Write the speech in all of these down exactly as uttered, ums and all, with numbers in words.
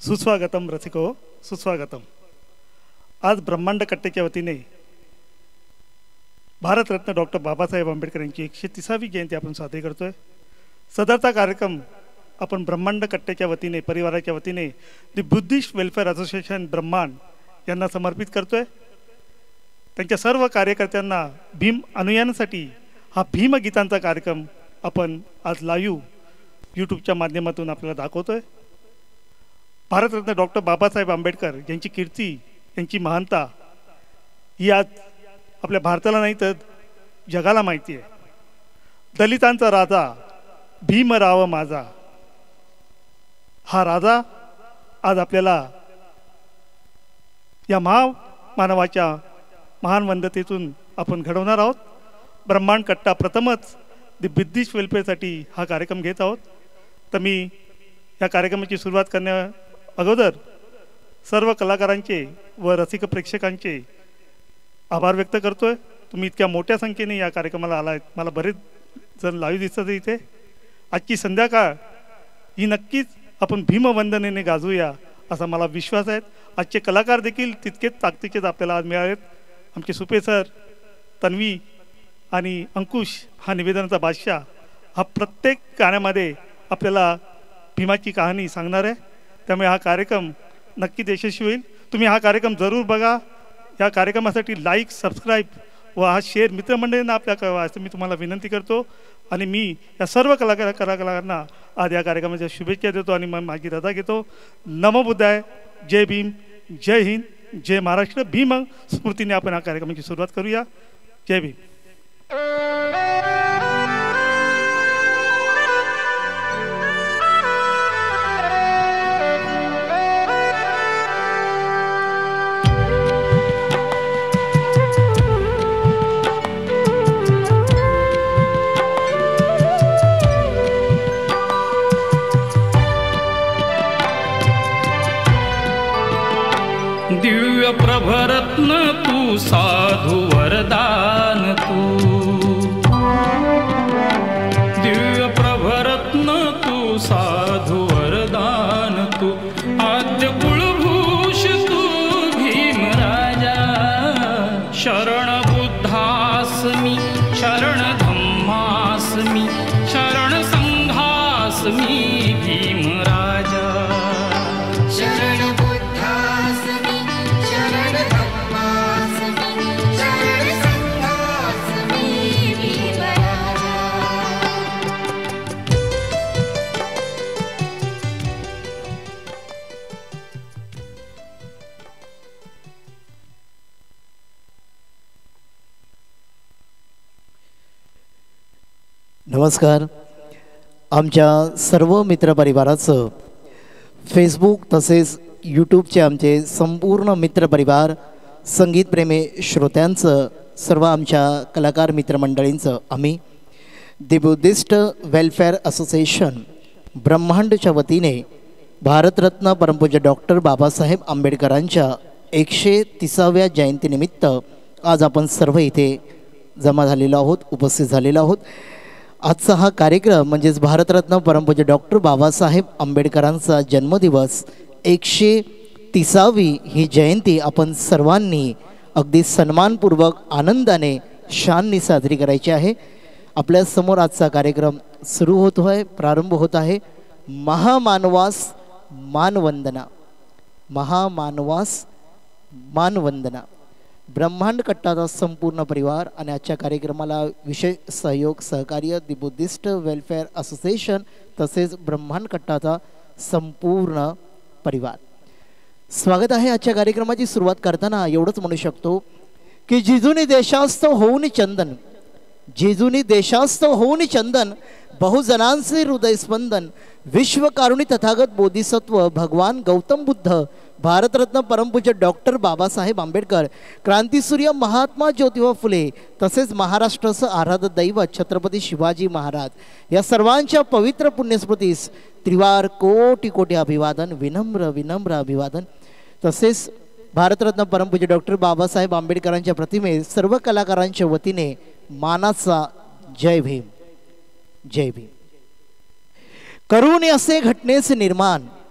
सुस्वागतम रसिको सुस्वागतम। आज ब्रह्मांड कट्टेच्या वतीने भारतरत्न डॉक्टर बाबासाहेब आंबेडकर यांची एकशे तिसावी जयंती आपण साजरी करतोय। सदरचा कार्यक्रम आपण ब्रह्मांड कट्टेच्या वतीने परिवाराच्या वतीने दी बुद्धिस्ट वेलफेअर असोसिएशन ब्रह्मांड यांना समर्पित करतोय। त्यांच्या सर्व कार्यकर्त्यांना भीम अनुयायांसाठी हा भीमगीतांचा कार्यक्रम आपण आज लाईव्ह यूट्यूबच्या माध्यमातून आपल्याला दाखवतोय। भारतरत्न डॉक्टर बाबासाहेब आंबेडकर यांची कीर्ती यांची महानता ही आज आपल्या भारताला नाही तर जगाला माहिती आहे। दलितांचा राजा भीमराव माझा, हा राजा आज आपल्याला या महामानवाच्या महान वंदतेतून आपण घडवणार आहोत। ब्रह्मांड कट्टा प्रथमच दी बुद्धिस्ट वेलफेअरसाठी हा कार्यक्रम घेत आहोत। तर मी या कार्यक्रमाची सुरुवात करण्या अगोदर सर्व कलाकारांचे व रसिक प्रेक्षकांचे आभार व्यक्त करतोय। तुम्ही इतक्या मोठ्या संख्येने या कार्यक्रमाला आलात। मला बरेच जण लाईव्ह दिसतात इथे। आजची संध्याकाळ ही नक्कीच आपण भीमवंदनेने गाजूया असा मला विश्वास आहे। आजचे कलाकार देखील तितकेच ताकदीचेच आपल्याला आज मिळालेत। आमचे सुपे सर, तन्वी आणि अंकुश हा निवेदनाचा बादशाह हा प्रत्येक गाण्यामध्ये आपल्याला भीमाची कहाणी सांगणार आहे। त्यामुळे हा कार्यक्रम नक्कीच यशस्वी होईल। तुम्ही हा कार्यक्रम जरूर बघा। या कार्यक्रमासाठी लाईक, सबस्क्राईब व हा शेअर मित्रमंडळींना आपल्या कळवा असं मी तुम्हाला विनंती करतो। आणि मी या सर्व कलाकार कलाकारांना आज या कार्यक्रमाच्या शुभेच्छा देतो आणि मग माझी रजा घेतो। नमो बुद्धाय, जय भीम, जय हिंद, जय महाराष्ट्र। भीम स्मृतीने आपण हा कार्यक्रमाची सुरुवात करूया। जय भीम। दिव्य प्रभरत्न तू, साधु वरदान तू, दिव्य प्रभरत्न तू, साधु वरदान तू, आद्य कुलभूष तू भीम राजा। शरण बुद्धास्मि, शरण धम्मास्मि, शरण संघास्मि भीम राजा। नमस्कार। आमच्या सर्व मित्रपरिवाराचं फेसबुक तसेच यूट्यूबचे आमचे संपूर्ण मित्रपरिवार, संगीतप्रेमी श्रोत्यांचं, सर्व आमच्या कलाकार मित्रमंडळींचं आम्ही दी बुद्धिस्ट वेलफेअर असोसिएशन ब्रह्मांडच्या वतीने भारतरत्न परमपूज्य डॉक्टर बाबासाहेब आंबेडकरांच्या एकशे तिसाव्या जयंतीनिमित्त आज आपण सर्व इथे जमा झालेलो आहोत, उपस्थित झालेलो आहोत। आजचा हा कार्यक्रम म्हणजेच भारतरत्न परमपूज्य डॉक्टर बाबासाहेब आंबेडकरांचा जन्मदिवस, एकशे तिसावी ही जयंती आपण सर्वांनी अगदी सन्मानपूर्वक आनंदाने शाननी साजरी करायची आहे। आपल्यासमोर आजचा कार्यक्रम सुरू होतो आहे, प्रारंभ होत आहे। महामानवास मानवंदना, महामानवास मानवंदना। ब्रह्मांड कट्टाचा संपूर्ण परिवार आणि आजच्या कार्यक्रमाला विशेष सहयोग सहकार्य दी बुद्धिस्ट वेलफेअर असोसिएशन तसेच ब्रह्मांड कट्टाचा संपूर्ण परिवार। स्वागत आहे। आजच्या कार्यक्रमाची सुरुवात करताना एवढंच म्हणू शकतो की जिजुनी देशास्थ होऊन चंदन, जिजुनी देशास्थ होऊन चंदन, बहुजनांचे हृदय स्पंदन, विश्वकारुणी तथागत बोधिसत्व भगवान गौतम बुद्ध, भारतरत्न परमपूज्य डॉक्टर बाबासाहेब आंबेडकर, क्रांतीसूर्य महात्मा ज्योतिबा फुले तसेच महाराष्ट्राचं आराध्य दैवत छत्रपती शिवाजी महाराज या सर्वांच्या पवित्र पुण्यस्मृतीस त्रिवार कोटी कोटी अभिवादन, विनम्र विनम्र अभिवादन। तसेच भारतरत्न परमपूज्य डॉक्टर बाबासाहेब आंबेडकरांच्या प्रतिमे सर्व कलाकारांच्या वतीने मानाचा जय भीम, जय भीम। करून असे घटनेचे निर्माण,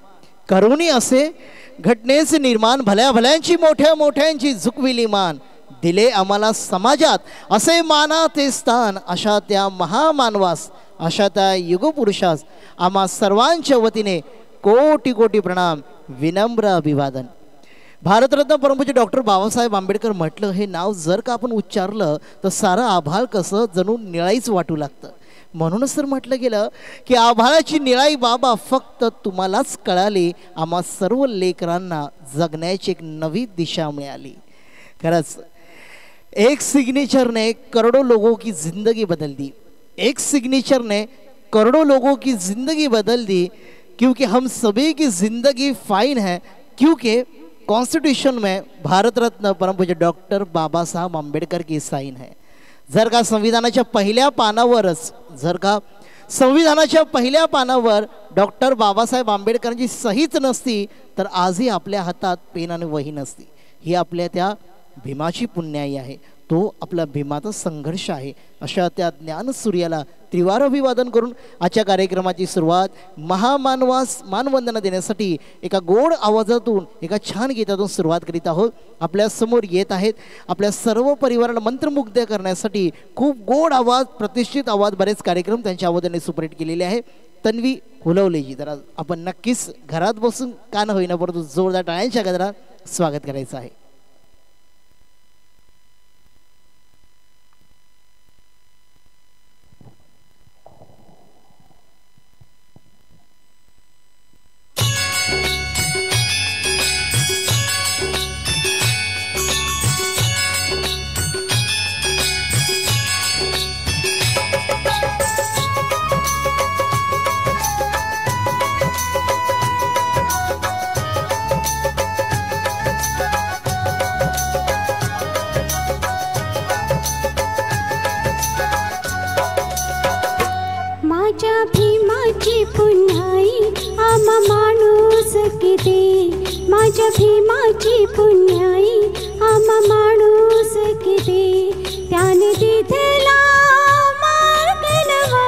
करुणी असे घटनेचे निर्माण, भल्या भल्यांची मोठ्या मोठ्यांची झुकविली मान, दिले आम्हाला समाजात असे मानाचे स्थान, अशा त्या महामानवास, अशा त्या युगपुरुषास आम्हा सर्वांच्या वतीने कोटी कोटी प्रणाम, विनम्र अभिवादन. भारतरत्न परमपूज्य डॉक्टर बाबासाहेब आंबेडकर म्हटलं, हे नाव जर का आपण उच्चारलं तर सारं आभाळ कसं जणू निळाईच वाटू लागतं. म्हणूनच तर म्हटलं गेलं की आभाळाची निळाई बाबा फक्त तुम्हालाच कळाली, आम्हा सर्व लेकरांना जगण्याची एक नवी दिशा मिळाली. खरंच एक सिग्नेचर ने करोड़ों लोगों की ज़िंदगी बदल दी, एक सिग्नेचर ने करोड़ों लोगों की ज़िंदगी बदल दी, क्योंकि हम सभी की ज़िंदगी फाइन है, क्योंकि कॉन्स्टिट्यूशन में भारत रत्न परम पूज्य डॉक्टर बाबासाहेब आंबेडकर की साइन है. जर का संविधानाच्या पहिल्या पानावरच जर का संविधानाच्या पहिल्या पानावर डॉक्टर बाबासाहेब आंबेडकरांची सहीच नसती तर आजही आपल्या हातात पेन आणि वही नसती. ही आपल्या त्या भीमाची पुण्याई आहे, तो आपला भीमाचा संघर्ष आहे. अशा त्या ज्ञानसूर्याला त्रिवार अभिवादन करून आजच्या कार्यक्रमाची सुरुवात महामानवास मानवंदना देण्यासाठी एका गोड आवाजातून, एका छान गीतातून सुरुवात करीत आहोत. आपल्या समोर येत आहेत आपल्या सर्व परिवाराला मंत्रमुग्ध करण्यासाठी खूप गोड आवाज, प्रतिष्ठित आवाज, बरेच कार्यक्रम त्यांच्या आवाजाने सुपरहिट केलेले आहे. तन्वी हुलवलेजी, जरा आपण नक्कीच घरात बसून का न होईना परंतु जोरदार टाळ्यांच्या गजरात स्वागत करायचं आहे. माझ्या भीमाची पुण्याई आम्हा माणूस किती, त्याने दिधेला मार्ग नवा,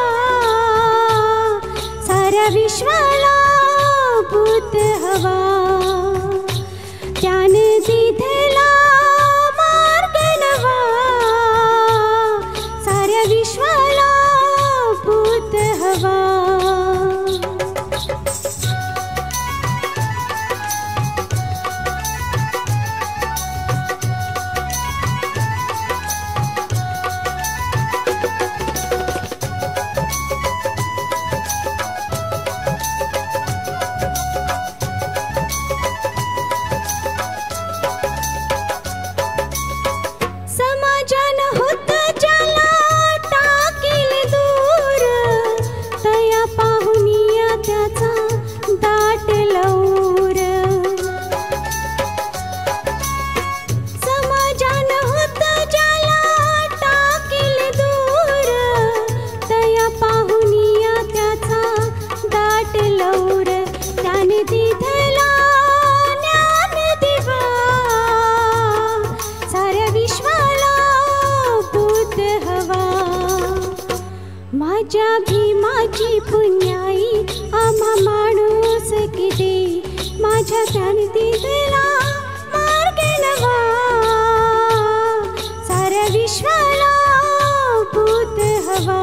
साऱ्या विश्वाला भूत हवा. त्याने दिधेला मार्ग नवा, साऱ्या विश्वाला भूत हवा. माझ्या भीमाची पुण्याई आम्हा माणूस किती, माझ्या त्याने दिलेला मार्ग नवा, साऱ्या विश्वाला भूत हवा.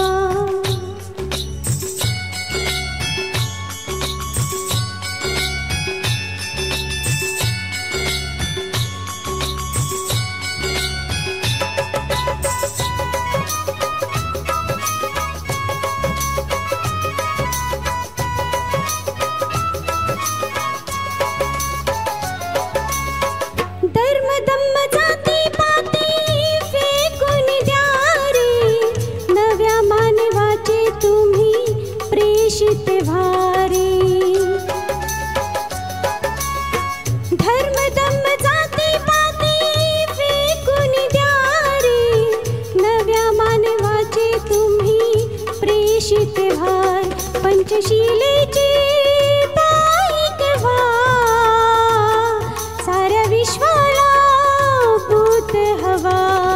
पंचशीलेची बाईक व्हा, साऱ्या विश्वाला भूत हवा.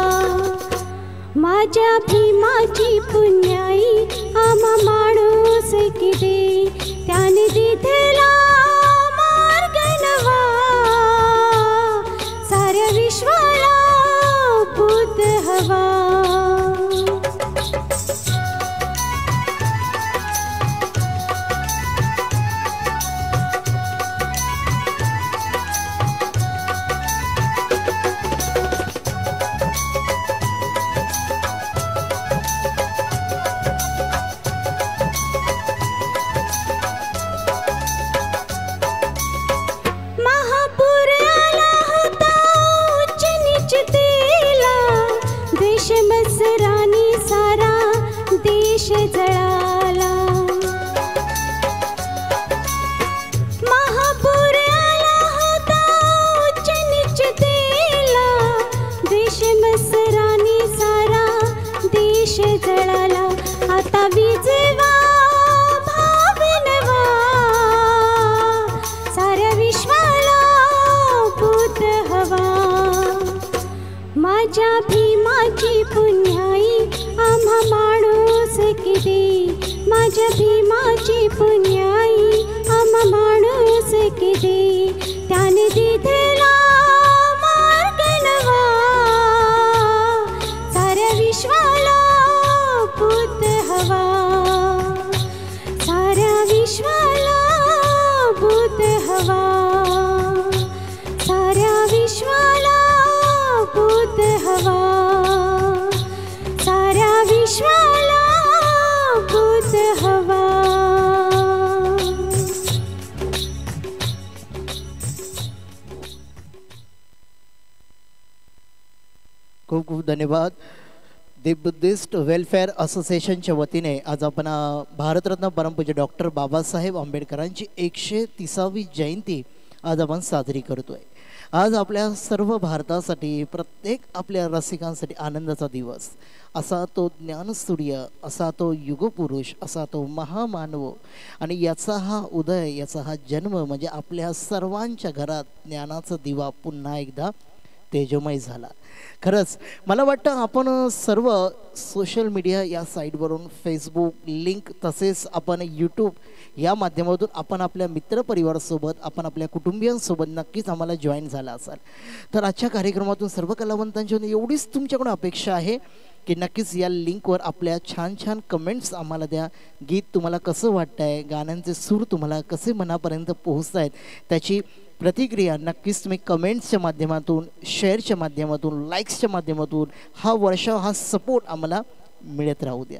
माझ्या भीमाची पुण्याई आम्हा माणूस किती, त्याने दिधेला जळाला महापूर आला होता उच्च नीच तेला देश मसरानी सारा देश जळाला आता विजवा भावनवा साऱ्या विश्वाला भूत हवा माझ्या भीमाची पुण्याई आम्हा माणूस किती माझ्या भीमाची पुण्याई आम्हा माणूस किती त्याने दिधेला मार्ग नवा साऱ्या विश्वाला भूत हवा साऱ्या विश्वाला भूत हवा साऱ्या विश्वाला भूत हवा साऱ्या विश्वाला भूत हवा खूप खूप धन्यवाद. दी बुद्धिस्ट वेलफेअर असोसिएशनच्या वतीने आज आपण अ, भारतरत्न परमपूज्य डॉक्टर बाबासाहेब आंबेडकरांची एकशे तिसावी जयंती आज आपण साजरी करतोय. आज आपल्या सर्व भारतासाठी प्रत्येक आपल्या रसिकांसाठी आनंदाचा दिवस. असा तो ज्ञानसूर्य, असा तो युगपुरुष, असा तो महामानव आणि याचा हा उदय, याचा हा जन्म म्हणजे आपल्या सर्वांच्या घरात ज्ञानाचा दिवा पुन्हा एकदा तेजोमय झाला. खरंच मला वाटतं आपण सर्व सोशल मीडिया या साईटवरून फेसबुक लिंक तसेच आपण यूट्यूब या माध्यमातून आपण आपल्या मित्रपरिवारासोबत आपण आपल्या कुटुंबियांसोबत नक्कीच आम्हाला जॉईन झाला असाल. तर आजच्या कार्यक्रमातून सर्व कलावंतांची एवढीच तुमच्याकडून अपेक्षा आहे की नक्कीच या लिंकवर आपल्या छान छान कमेंट्स आम्हाला द्या. गीत तुम्हाला कसं वाटतं आहे, गाण्यांचे सूर तुम्हाला कसे मनापर्यंत पोहोचत आहेत त्याची प्रतिक्रिया नक्कीच तुम्ही कमेंट्सच्या माध्यमातून, शेअरच्या माध्यमातून, लाईक्सच्या माध्यमातून हा वर्षा हा सपोर्ट आम्हाला मिळत राहू द्या.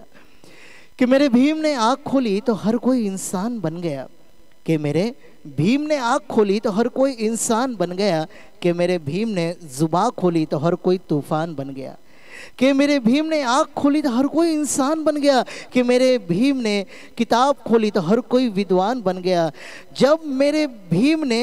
कि मेरे भीम ने आँख खोली तो हर कोई इंसान बन गया, कि मेरे भीम ने आँख खोली तो हर कोई इंसान बन गया, कि मेरे भीम ने जुबां खोली तो हर कोई तूफान बन गया, कि मेरे भीम ने आँख खोली तो हर कोई इंसान बन गया, कि मेरे भीम ने किताब खोली तो हर कोई विद्वान बन गया, जब मेरे भीम ने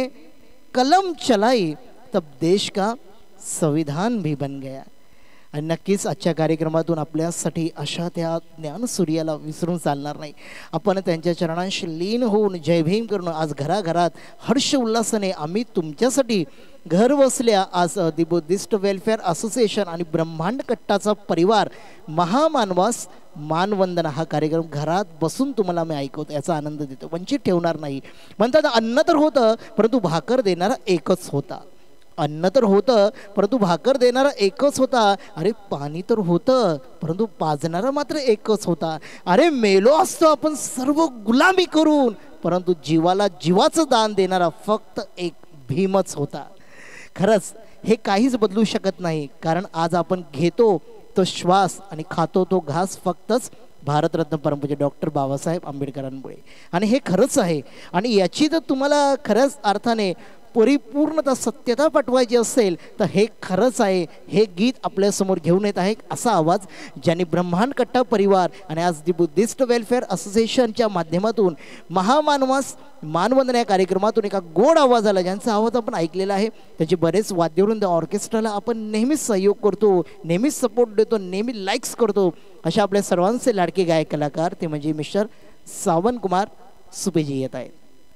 कलम चलाई तब देश का संविधान भी बन गया. आणि नक्कीच आजच्या कार्यक्रमातून आपल्यासाठी अशा त्या ज्ञानसूर्याला विसरून चालणार नाही. आपण त्यांच्या चरणांशी लीन होऊन जय भीम करून आज घराघरात हर्ष उल्हासाने आम्ही तुमच्यासाठी घर बसल्या आज दी बुद्धिस्ट वेलफेअर असोसिएशन आणि ब्रह्मांड कट्टाचा परिवार महामानवास मानवंदना हा कार्यक्रम घरात बसून तुम्हाला मी ऐकवतो, याचा आनंद देतो, वंचित ठेवणार नाही. म्हणतात अन्न तर होतं परंतु भाकर देणारा एकच होता. अन्न तर होतं परंतु भाकर देणारा एकच होता. अरे पाणी तर होतं परंतु पाजणारा मात्र एकच होता. अरे मेलो असतो आपण सर्व गुलामी करून परंतु जीवाला जीवाचं दान देणारा फक्त एक भीमच होता. खरंच हे काहीच बदलू शकत नाही, कारण आज आपण घेतो तो श्वास आणि खातो तो घास फक्तच भारतरत्न परमपूज्य डॉक्टर बाबासाहेब आंबेडकरांमुळे. आणि हे खरंच आहे. आणि याची जर तुम्हाला खरंच अर्थाने परिपूर्णता सत्यता पटवायची असेल तर हे खरंच आहे. हे गीत आपल्यासमोर घेऊन येत आहे असा आवाज ज्यांनी ब्रह्मांड कट्टा परिवार आणि आज दी बुद्धिस्ट वेलफेअर असोसिएशनच्या माध्यमातून महामानवास मानवंदना या कार्यक्रमातून एका गोड आवाजाला ज्यांचा आवाज आपण ऐकलेला आहे, त्याचे बरेच वाद्यवृंद ऑर्केस्ट्राला आपण नेहमीच सहयोग करतो, नेहमीच सपोर्ट देतो, नेहमी लाईक्स करतो. अशा आपल्या सर्वांचे लाडके गायक कलाकार ते म्हणजे मिस्टर सावन कुमार सुपेजी येत आहेत.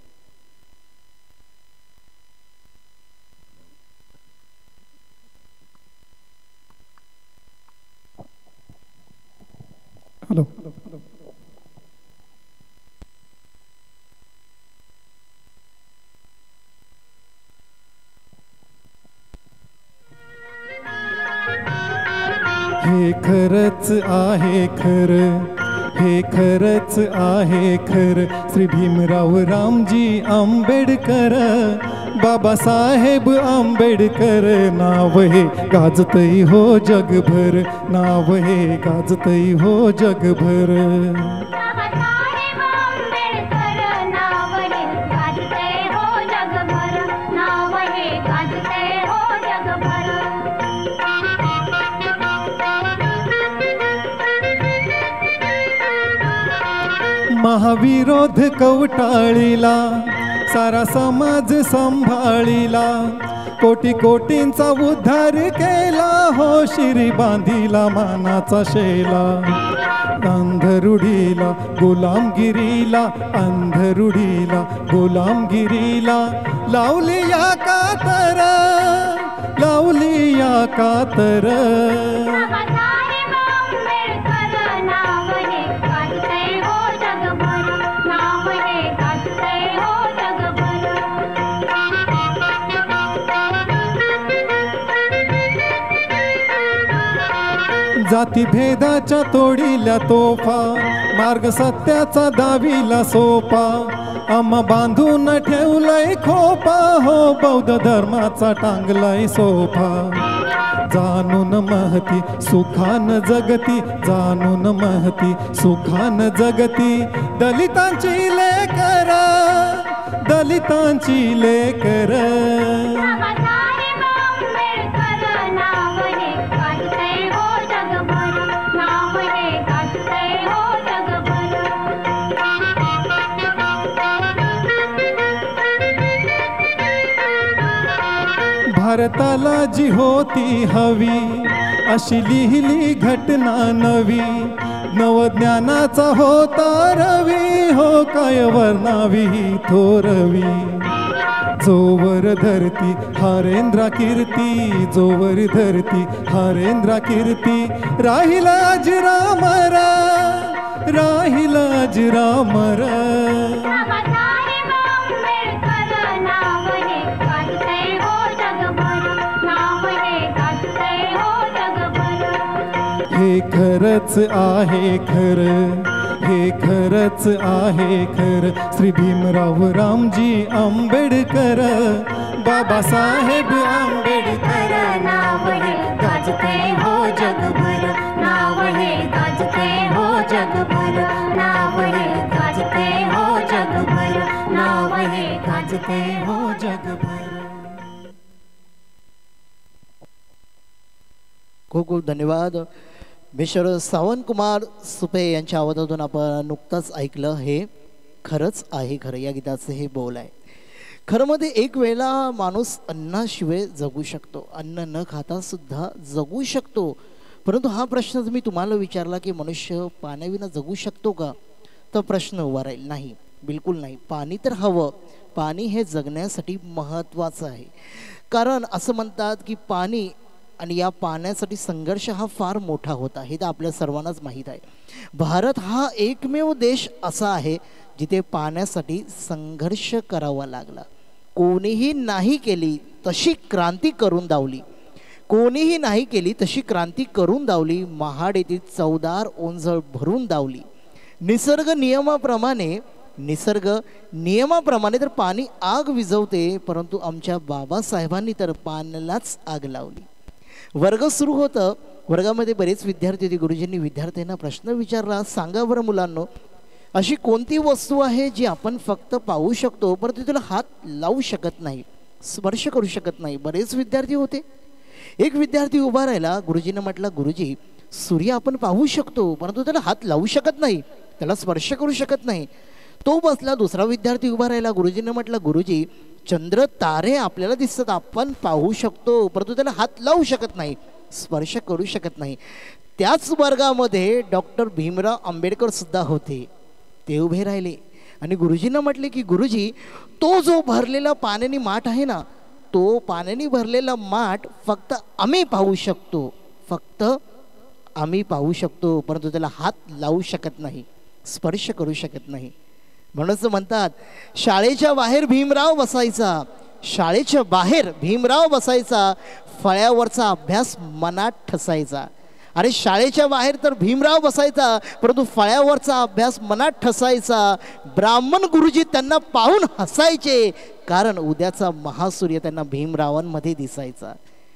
हॅलो. हे खरंच आहे खरं, हे खरंच आहे खरं, श्री भीमराव रामजी आंबेडकर, बाबासाहेब आंबेडकर नाव हे गाजतई हो जगभर, नाव हे गाजतई हो जगभर. बाबासाहेब आंबेडकर नाव हे गाजतय हो जगभर, नाव हे गाजतय हो जगभर. महाविरोध कवटाळीला सारा समाज सांभाळीला कोटी कोटींचा उद्धार केला हो शिरी बांधिला मानाचा शेला अंधरुडीला गुलामगिरीला अंधरुडीला गुलामगिरीला लावली या कातर लावली या कातर बाबासाहेब आंबेडकर नाव हे गाजतंय हो जगभर नाव हे गाजतंय हो जगभर जातीभेदाच्या तोडील्या तोफा मार्ग सत्याचा दाविला सोपा आम्हा बांधून ठेवलाय खोपा हो बौद्ध धर्माचा टांगलाय सोफा जाणून महती सुखान जगती जाणून महती सुखान जगती दलितांची लेकर दलितांची लेकर बाबासाहेब आंबेडकर नाव हे गाजतंय हो जगभर नाव हे गाजतंय हो जगभर भारताला जी होती हवी अशी लिहिली घटना नवी नवज्ञानाचा होता रवी हो काय वर्णावी थोरवी जोवर धरती हरेंद्र कीर्ती जोवर धरती हरेंद्र कीर्ती राहिला अजरामरा राहिला अजरामरा बाबासाहेब आंबेडकर नाव हे गाजतंय हो जगभर नाव हे गाजतंय हो जगभर हे खरंच आहे खरं हे खरंच आहे खरं श्री भीमराव रामजी आंबेडकर बाबासाहेब आंबेडकर नाव हे गाजतंय हो जगभर नाव हे गाजतंय हो जगभर नाव हे गाजतंय हो जगभर नाव हे गाजतंय हो जगभर खूप खूप धन्यवाद. मिस्टर सावंतकुमार सुपे यांच्या आवाजातून आपण नुकताच ऐकलं हे खरंच आहे खरं या गीताचे हे बोल आहे. खरं मध्ये एक वेळेला माणूस अन्नाशिवाय जगू शकतो अन्न न खाता सुद्धा जगू शकतो परंतु हा प्रश्न जर मी तुम्हाला विचारला की मनुष्य पाण्याविना जगू शकतो का तर प्रश्न उभा राहील नाही बिलकुल नाही. पाणी तर हवं पाणी हे जगण्यासाठी महत्त्वाचं आहे. कारण असं म्हणतात की पाणी आणि या पाण्यासाठी संघर्ष हा फार मोठा होता हे तर आपल्या सर्वांनाच माहीत आहे. भारत हा एकमेव देश असा आहे जिथे पाण्यासाठी संघर्ष करावा लागला. कोणीही नाही केली तशी क्रांती करून दावली कोणीही नाही केली तशी क्रांती करून दावली महाड येथील चौदार ओंजळ भरून दावली. निसर्ग नियमाप्रमाणे निसर्ग नियमाप्रमाणे तर पाणी आग विझवते परंतु आमच्या बाबासाहेबांनी तर पाण्यालाच आग लावली. वर्ग सुरू होतं वर्गामध्ये बरेच विद्यार्थी होते. गुरुजींनी विद्यार्थ्यांना प्रश्न विचारला सांगा बरं मुलांनो अशी कोणती वस्तू आहे जी आपण फक्त पाहू शकतो परंतु तिला हात लावू शकत नाही स्पर्श करू शकत नाही. बरेच विद्यार्थी होते. एक विद्यार्थी उभा राहिला गुरुजींना म्हटलं गुरुजी सूर्य आपण पाहू शकतो परंतु त्याला हात लावू शकत नाही त्याला स्पर्श करू शकत नाही. तो बसला. दुसरा विद्यार्थी उभा राहिला. गुरुजींना म्हटलं गुरुजी चंद्र तारे आपल्याला दिसतात आपण पाहू शकतो परंतु त्याला हात लावू शकत नाही स्पर्श करू शकत नाही. त्याच वर्गामध्ये डॉक्टर भीमराव आंबेडकर सुद्धा होते. ते उभे राहिले आणि गुरुजींना म्हटले की गुरुजी तो जो भरलेला पाण्याने माठ आहे ना तो पाण्याने भरलेला माठ फक्त आम्ही पाहू शकतो फक्त आम्ही पाहू शकतो परंतु त्याला हात लावू शकत नाही स्पर्श करू शकत नाही. म्हणूनच म्हणतात शाळेच्या बाहेर भीमराव बसायचा शाळेच्या बाहेर भीमराव बसायचा फळ्यावरचा अभ्यास मनात ठसायचा. अरे शाळेच्या बाहेर तर भीमराव बसायचा परंतु फळ्यावरचा अभ्यास मनात ठसायचा. ब्राह्मण गुरुजी त्यांना पाहून हसायचे कारण उद्याचा महासूर्य त्यांना भीमरावांमध्ये दिसायचा.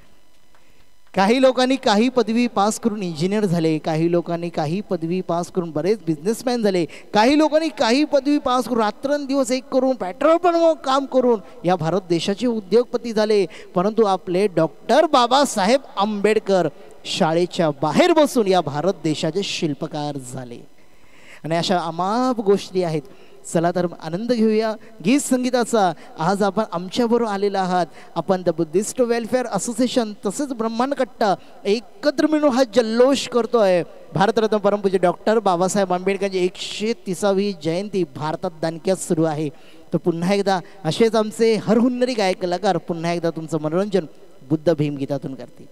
काही लोकांनी काही पदवी पास करून इंजिनियर झाले काही लोकांनी काही पदवी पास करून बरेच बिझनेसमॅन झाले काही लोकांनी काही पदवी पास करून रात्रंदिवस एक करून पेट्रोल पंप काम करून या भारत देशाचे उद्योगपती झाले. परंतु आपले डॉक्टर बाबासाहेब आंबेडकर शाळेच्या बाहेर बसून या भारत देशाचे शिल्पकार झाले. आणि अशा अमाप गोष्टी आहेत. चला तर आनंद घेऊया गीत संगीताचा. आज आपण आमच्याबरोबर आलेला आहात. आपण द बुद्धिस्ट वेलफेअर असोसिएशन तसेच ब्रह्मांड कट्टा एकत्र मिळून हा जल्लोष करतोय. भारतरत्न परमपूज्य डॉक्टर बाबासाहेब आंबेडकरांची एकशे तिसावी जयंती भारतात दणक्यात सुरू आहे. तर पुन्हा एकदा असेच आमचे हरहुन्नरी गायक कलाकार पुन्हा एकदा तुमचं मनोरंजन बुद्ध भीम गीतातून करतील.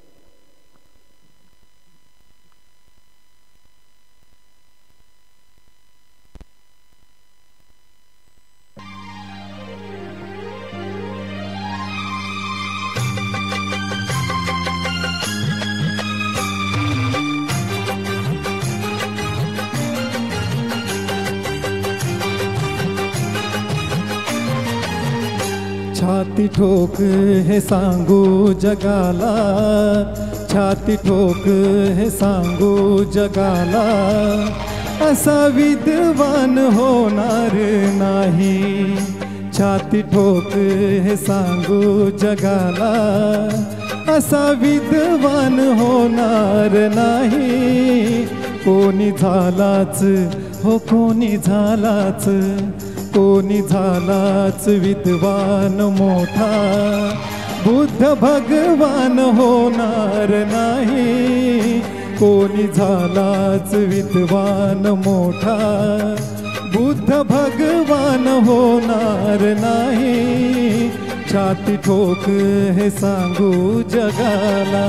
छाती ठोक हे सांगू जगाला, छाती ठोक हे सांगू जगाला, असा विद्वान होणार नाही. छाती ठोक हे सांगू जगाला, असा विद्वान होणार नाही. कोणी झालाच हो कोणी झालाच, कोणी झालाच विद्वान मोठा, बुद्ध भगवान होणार नाही. कोणी झालाच विद्वान मोठा, बुद्ध भगवान होणार नाही. छाती ठोक हे सांगू जगाला.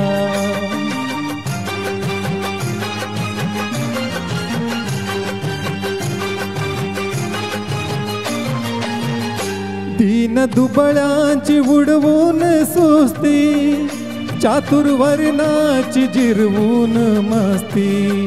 दीन दुबळ्यांची उडवून सुस्ती, चातुर्वर्णाची जिरवून मस्ती.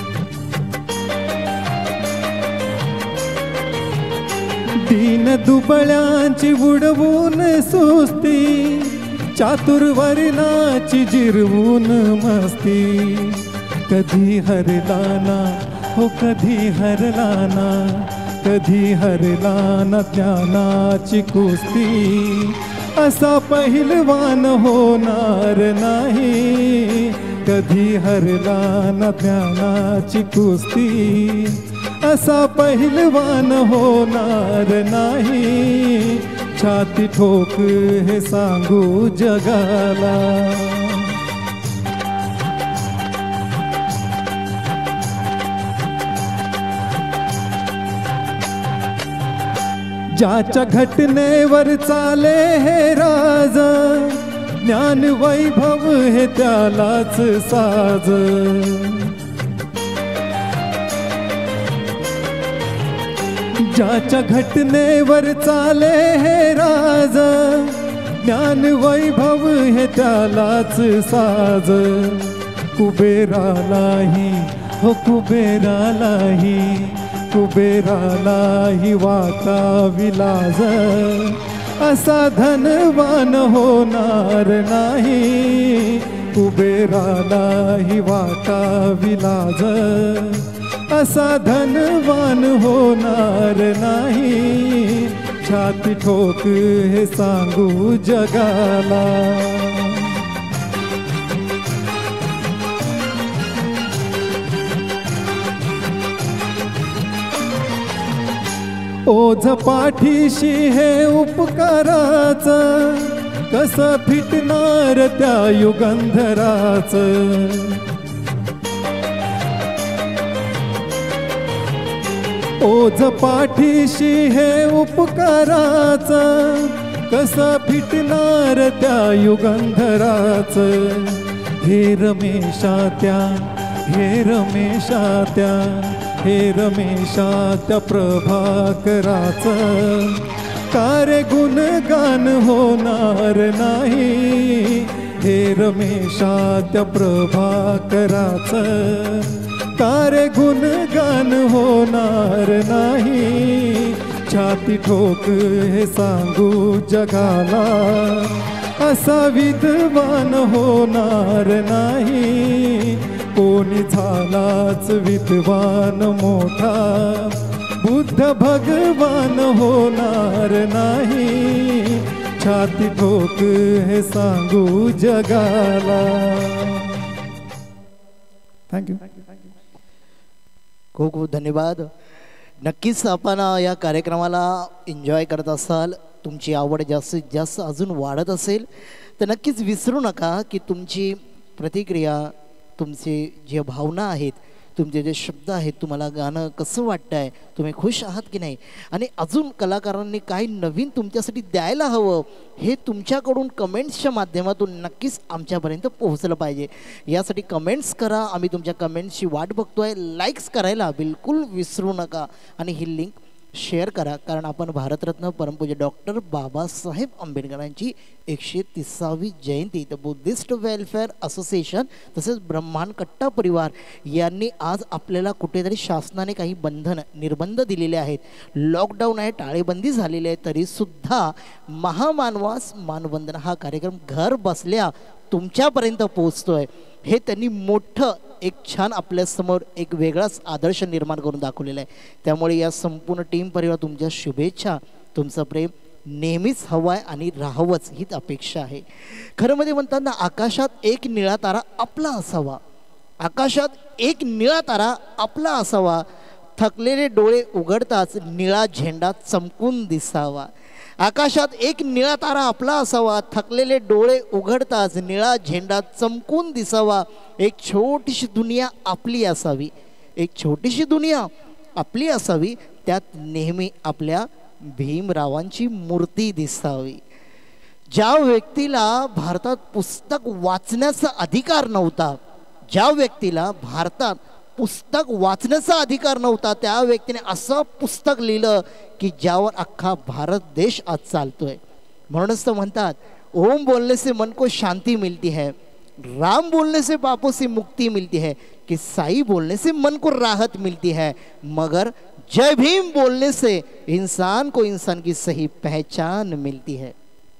दीन दुबळ्यांची उडवून सुस्ती, चातुर्वर्णाची जिरवून मस्ती. कधी हरला ना हो कधी हरला ना, कधी हरला न ज्ञानाची कुस्ती. असा पहिलवान होणार नाही. कधी हरला न ज्ञानाची कुस्ती, असा पहिलवान होणार नाही. छाती ठोक हे सांगू जगाला. ज्याच्या घटनेवर चाले हे राज, ज्ञान वैभव हे त्यालाच साज. ज्याच्या घटनेवर चाले हे राज, ज्ञान वैभव हे त्यालाच साज. कुबेरालाही हो कुबेरालाही, कुबेरालाही वाका विलाज. असा धनवान होणार नाही. कुबेरालाही वाका विलाज, असा धनवान होणार नाही. छाती ठोक हे सांगू जगाला. ओझ पाठीशी हे उपकाराच, कसं फिटणार त्या युगंधराच. ओझ पाठीशी हे उपकाराच, कसं फिटणार त्या युगंधराच. हे रमेशा त्या हे रमेशा त्या, हे रमेशा त्या प्रभाकराच. कारे गुणगान होणार नाही. हे रमेशा त्या प्रभाकराच. कारे गुणगान होणार नाही. छाती ठोक हे सांगू जगाला, असा विद्वान होणार नाही. कोणी झालाच विद्वान मोठा, बुद्ध भगवान होणार नाही. छाती ठोक हे सांगू जगाला. थँक्यू. खूप खूप धन्यवाद. नक्कीच आपण अ, या कार्यक्रमाला एन्जॉय करत असाल, तुमची आवड जास्तीत जास्त अजून वाढत असेल तर नक्कीच विसरू नका की तुमची प्रतिक्रिया, तुमचे जे भावना आहेत, तुमचे जे शब्द आहेत, तुम्हाला गाणं कसं वाटतं आहे, तुम्ही खुश आहात की नाही, आणि अजून कलाकारांनी काही नवीन तुमच्यासाठी द्यायला हवं हे तुमच्याकडून कमेंट्सच्या माध्यमातून नक्कीच आमच्यापर्यंत पोहोचलं पाहिजे. यासाठी कमेंट्स करा, आम्ही तुमच्या कमेंट्सची वाट बघतोय. लाईक्स करायला बिलकुल विसरू नका आणि ही लिंक शेअर करा, कारण आपण भारतरत्न परमपूज्य डॉक्टर बाबासाहेब आंबेडकरांची एकशे तिसावी जयंती द बुद्धिस्ट वेलफेअर असोसिएशन तसेच ब्रह्मांड कट्टा परिवार यांनी आज आपल्याला कुठेतरी शासनाने काही बंधन निर्बंध दिलेले आहेत, लॉकडाऊन आहे, टाळेबंदी झालेली आहे, तरीसुद्धा महामानवास मानवंदना हा कार्यक्रम घर बसल्या तुमच्यापर्यंत पोहोचतो आहे. हे त्यांनी मोठं एक छान आपल्यासमोर एक वेगळाच आदर्श निर्माण करून दाखवलेला आहे. त्यामुळे या संपूर्ण टीम परिवार तुमच्या शुभेच्छा, तुमचं प्रेम नेहमीच हवं आहे आणि राहावंच हीच अपेक्षा आहे. खरं मध्ये म्हणतात ना, आकाशात एक निळा तारा आपला असावा, आकाशात एक निळा तारा आपला असावा, थकलेले डोळे उघडताच निळा झेंडा चमकून दिसावा. आकाशात एक निळा तारा आपला असावा, थकलेले डोळे उघडताच निळा झेंडा चमकून दिसावा. एक छोटीशी दुनिया आपली असावी, एक छोटीशी दुनिया आपली असावी, त्यात नेहमी आपल्या भीमरावांची मूर्ती दिसावी. ज्या व्यक्तीला भारतात पुस्तक वाचण्याचा अधिकार नव्हता, ज्या व्यक्तीला भारतात पुस्तक वाचण्याचा अधिकार नव्हता, त्या व्यक्तीने असं पुस्तक लिहिलं की ज्यावर अख्खा भारत देश आज चालतोय. म्हणूनच तर म्हणतात, ओम बोलने से मन को शांति मिलती है, राम बोलने से पापों से मुक्ति मिलती है, कि साई बोलने से मन को राहत मिलती है, मगर जय भीम बोलने से इंसान को इंसान की सही पहचान मिलती है.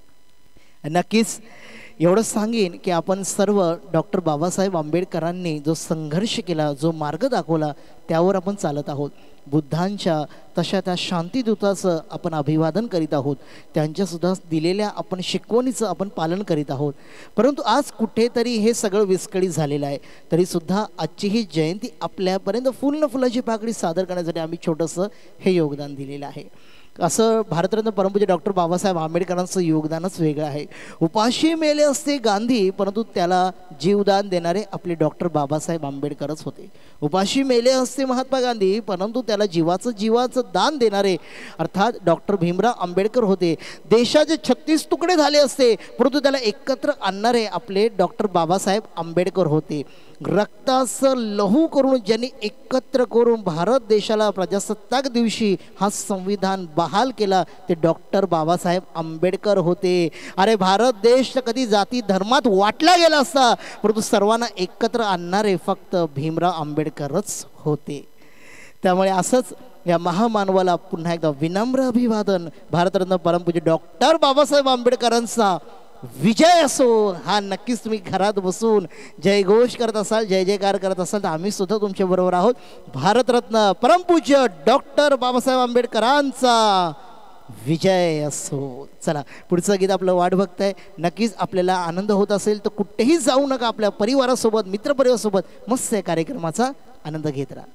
नक्कीच एवढं सांगेन की आपण सर्व डॉक्टर बाबासाहेब आंबेडकरांनी जो संघर्ष केला, जो मार्ग दाखवला, त्यावर आपण चालत आहोत. बुद्धांच्या तशा त्या शांतिदूताचं आपण अभिवादन करीत आहोत, त्यांच्यासुद्धा दिलेल्या आपण शिकवणीचं आपण पालन करीत आहोत. परंतु आज कुठेतरी हे सगळं विस्कळीत झालेलं आहे. तरीसुद्धा आजची ही जयंती आपल्यापर्यंत फुल न फुलाची पाकळी सादर करण्यासाठी आम्ही छोटंसं हे योगदान दिलेलं आहे. असं भारतरत्न परमपूज्य डॉक्टर बाबासाहेब आंबेडकरांचं योगदानच वेगळं आहे. उपाशी मेले असते गांधी, परंतु त्याला जीवदान देणारे आपले डॉक्टर बाबासाहेब आंबेडकरच होते. उपाशी मेले असते महात्मा गांधी, परंतु त्याला जीवाचं जीवाचं दान देणारे अर्थात डॉक्टर भीमराव आंबेडकर होते. देशाचे छत्तीस तुकडे झाले असते, परंतु त्याला एकत्र आणणारे आपले डॉक्टर बाबासाहेब आंबेडकर होते. रक्ताचं लहू करून ज्यांनी एकत्र करून भारत देशाला प्रजासत्ताक दिवशी हा संविधान बहाल केला, ते डॉक्टर बाबासाहेब आंबेडकर होते. अरे भारत देश कधी जाती धर्मात वाटला गेला असता, परंतु सर्वांना एकत्र आणणारे फक्त भीमराव आंबेडकरच होते. त्यामुळे असंच या महामानवाला पुन्हा एकदा विनम्र अभिवादन. भारतरत्न परमपूज्य डॉक्टर बाबासाहेब आंबेडकरांचा विजय असो. हा नक्कीच तुम्ही घरात बसून जयघोष करत असाल, जय जयकार करत असाल, तर आम्ही सुद्धा तुमच्या बरोबर आहोत. भारतरत्न परमपूज्य डॉक्टर बाबासाहेब आंबेडकरांचा विजय असो. चला, पुढचं गीत आपलं वाट बघताय. नक्कीच आपल्याला आनंद होत असेल तर कुठेही जाऊ नका, आपल्या परिवारासोबत मित्रपरिवारासोबत मस्त या कार्यक्रमाचा आनंद घेत राहा.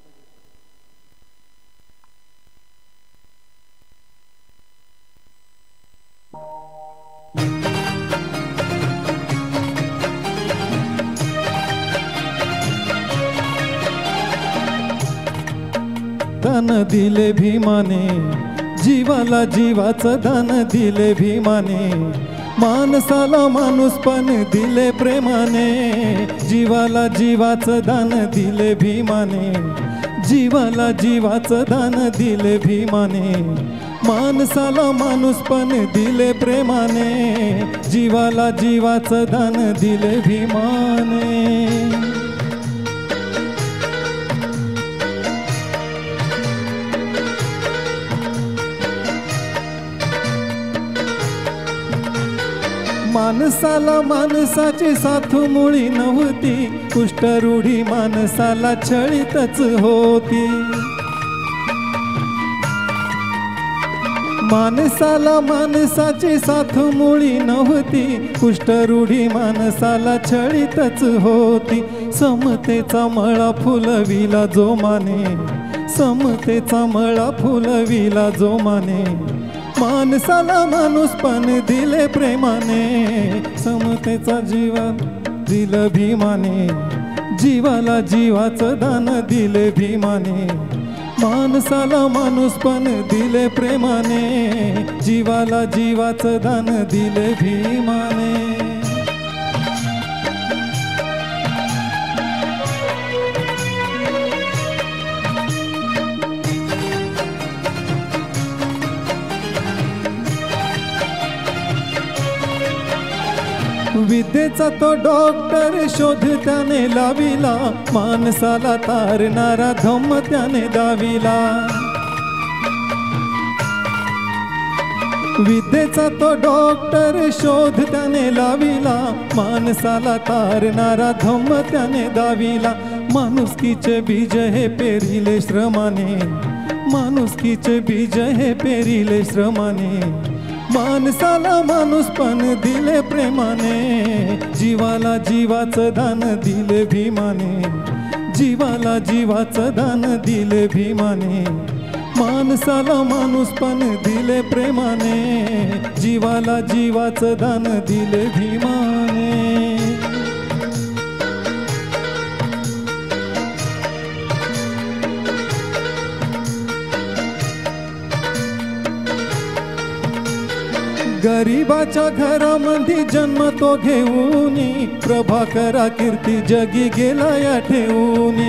दान दिले भीमाने, जीवाला जीवाचं दान दिले भीमाने, माणसाला माणूस पण दिले प्रेमाने, जीवाला जीवाचं दान दिले भीमाने, जीवाला जीवाचं दान दिले भीमाने, माणसाला माणूस पण दिले प्रेमाने, जीवाला जीवाचं दान दिले भीमाने. माणसाला माणसाची साथ मुळी नव्हती, कुष्ठरूढी माणसाला छळीतच होती. माणसाला माणसाची साथ मुळी नव्हती, कुष्ठरूढी माणसाला छळीतच होती. समतेचा मळा फुलविला जोमाने, समतेचा मळा फुलविला जोमाने, माणसाला माणूस पण दिले प्रेमाने, समतेचा जीवा दिलं भीमाने, जीवाला जीवाचं दान दिले भीमाने, माणसाला माणूस पण दिले प्रेमाने, जीवाला जीवाचं दान दिले भीमाने. विद्येचा तो डॉक्टर शोध त्याने लाविला, माणसाला तारणारा धम्म त्याने दाविला. विद्येचा तो डॉक्टर शोध त्याने लाविला, माणसाला तारणारा धम्म त्याने दाविला. माणुसकीचे बीज हे पेरिले श्रमाने, माणुसकीचे बीज हे पेरिले श्रमाने, माणसाला माणूस पण दिले प्रेमाने, जीवाला जीवाचं दान दिले भीमाने, जीवाला जीवाचं दान दिले भीमाने, माणसाला माणूस पण दिले प्रेमाने, जीवाला जीवाचं दान दिले भीमाने. गरिबाच्या घरामध्ये जन्म तो घेऊनी, प्रभाकरा कीर्ती जगी गेला या ठेवूनी.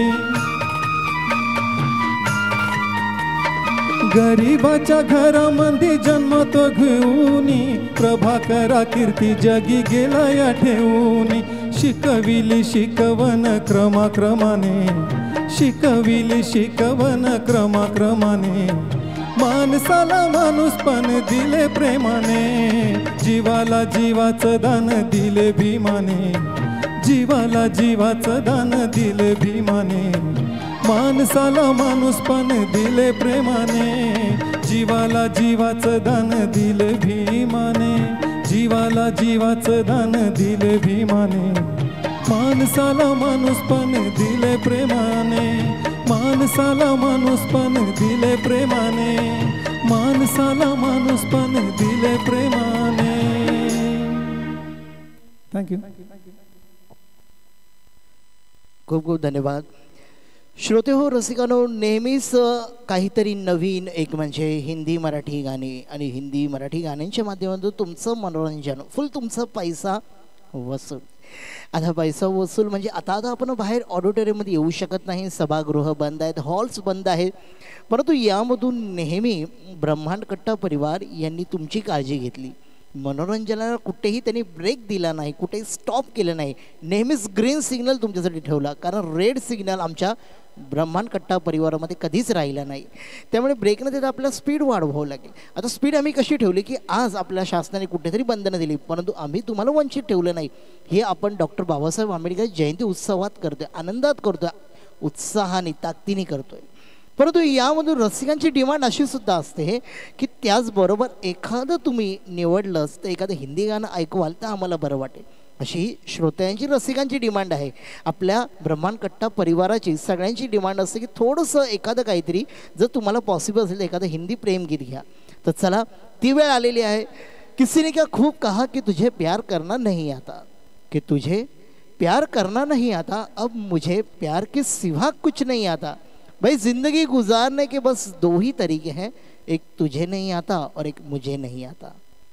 गरिबाच्या घरामध्ये जन्म तो घेऊनी, प्रभाकरा कीर्ती जगी गेला या ठेवूनी. शिकविली शिकवण क्रमाक्रमाने, शिकविली शिकवण क्रमाक्रमाने, माणसाला माणूस पण दिले प्रेमाने, जीवाला जीवाचं दान दिले भीमाने, जीवाला जीवाचं दान दिले भीमाने, माणसाला माणूस पण दिले प्रेमाने, जीवाला जीवाचं दान दिले भीमाने, जीवाला जीवाचं दान दिले भीमाने, माणसाला माणूस पण दिले प्रेमाने, माणसाला माणूस पण दिले प्रेमाने, माणसाला माणूस पण दिले प्रेमाने. थँक्यू. खूप खूप धन्यवाद. श्रोते हो, रसिकांनो, नेहमीच काहीतरी नवीन, एक म्हणजे हिंदी मराठी गाणी आणि हिंदी मराठी गाण्यांच्या माध्यमातून तुमचं मनोरंजन, फुल तुमचा पैसा वसूल. आता पैसा वसूल म्हणजे आता आता आपण बाहेर ऑडिटोरियममध्ये येऊ शकत नाही, सभागृह बंद आहेत, हॉल्स बंद आहेत, परंतु यामधून नेहमी ब्रह्मांड कट्टा परिवार यांनी तुमची काळजी घेतली. मनोरंजनाला कुठेही त्यांनी ब्रेक दिला नाही, कुठेही स्टॉप केलं नाही, नेहमीच ग्रीन सिग्नल तुमच्यासाठी ठेवला, कारण रेड सिग्नल आमच्या ब्रह्मांड कट्टा परिवारामध्ये कधीच राहिला नाही. त्यामुळे ब्रेक न देता आपल्याला स्पीड वाढवावं लागेल. आता स्पीड आम्ही कशी ठेवली की आज आपल्या शासनाने कुठेतरी बंधनं दिली, परंतु आम्ही तुम्हाला वंचित ठेवलं नाही. हे आपण डॉक्टर बाबासाहेब आंबेडकर जयंती उत्सवात करतोय, आनंदात करतोय, उत्साहाने ताकदीने करतोय. परंतु यामधून रसिकांची डिमांड अशी सुद्धा असते की त्याचबरोबर एखादं तुम्ही निवडलंच तर एखादं हिंदी गाणं ऐकवाल तर आम्हाला बरं वाटेल, अशी ही श्रोत्यांची रसिकांची डिमांड आहे. आपल्या ब्रह्मांड कट्टा परिवाराची सगळ्यांची डिमांड असते की थोडंसं एखादं काहीतरी, जर तुम्हाला पॉसिबल असेल तर एखादं हिंदी प्रेमगीत घ्या. तर चला, ती वेळ आलेली आहे. किसी ने क्या खूब कहा कि तुझे प्यार करना नहीं आता, कि तुझे प्यार करना नहीं आता, अब मुझे प्यार के सिवा कुछ नहीं आता. भाई ज़िंदगी गुजारने के बस दो ही तरीके हैं, एक तुझे नहीं आता और एक मुझे नहीं आता.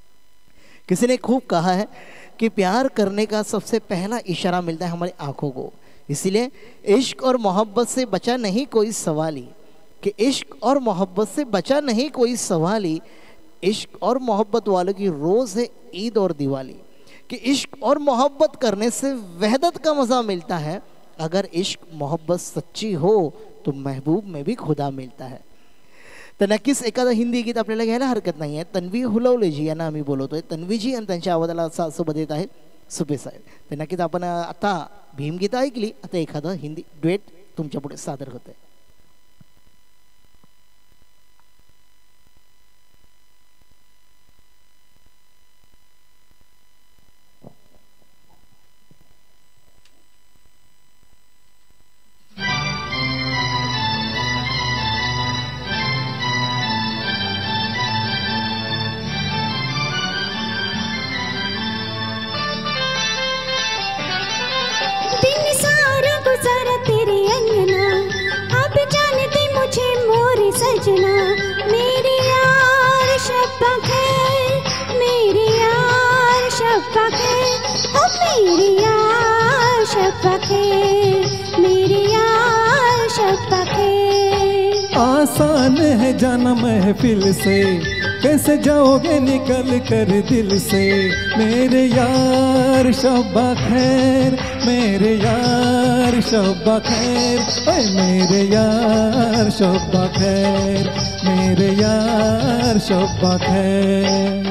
किसी ने खूब कहा है कि प्यार करने का सबसे पहला इशारा मिलता है हमारी आँखों को, इसलिए इश्क और मोहब्बत से बचा नहीं कोई सवाल ही, कि इश्क और मोहब्बत से बचा नहीं कोई सवाल ही. इश्क और मोहब्बत वालों की रोज़ है ईद और दिवाली, कि इश्क और मोहब्बत करने से वहदत का मज़ा मिलता है. अगर इश्क मोहब्बत सच्ची हो तो महबूब में भी खुदा मिलता है. तर नक्कीच एखादं हिंदी गीत आपल्याला घ्यायला हरकत नाही आहे. तन्वी हुलवलेजी यांना आम्ही बोलवतोय. तन्वीजी आणि त्यांच्या आवाजाला असा सोबत येत आहेत सुपे साहेब. तर नक्कीच आपण आता भीमगीतं ऐकली, आता एखादं हिंदी ड्युएट तुमच्या पुढे सादर होत आहे. मुझे मोरे सजना, मेरे यार शब खैर, मेरे यार शब खैर, ओ मेरे यार शब खैर, मेरे यार शब खैर। आसान है जाना महफिल से, कैसे जाओगे निकल कर दिल से, मेरे यार शब्बा खैर, मेरे यार शब्बा खैर, ओए मेरे यार शब्बा खैर, मेरे यार शब्बा खैर।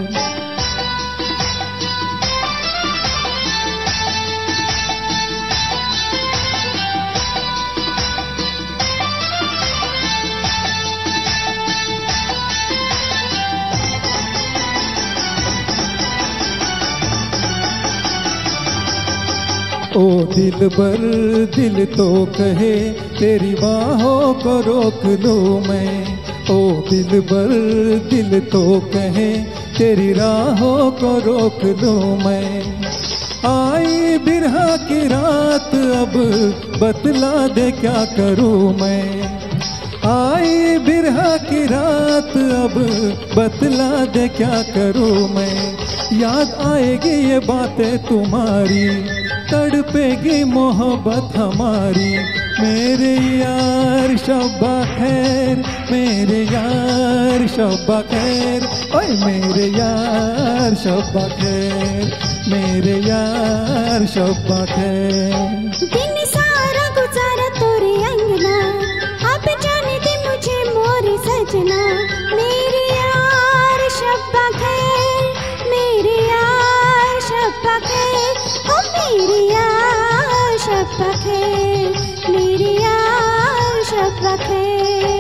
ओ दिल बर दिल तो कहे तेरी बाहों को रोक लूँ मैं, ओ दिल बर दिल तो कहे तेरी राहों को रोक लूँ मैं। आई बिरहा की रात अब बतला दे क्या करूँ मैं, आई बिरहा की रात अब बतला दे क्या करूँ मैं। याद आएगी ये बातें तुम्हारी, तड़पेगी मोहब्बत हमारी, मेरे यार शब्बा खैर, मेरे यार शब्बा खैर, ओए मेरे यार शब्बा खैर, मेरे यार शब्बा खैर। दिन सारा गुजारा तोरे अंगना, अब जाने दे मुझे मोरे सजना, मेरे यार शब्बा खैर, मेरे यार शब्बा खैर, ओ मेरे यार शब्बा खैर, मेरे यार शब्बा खैर।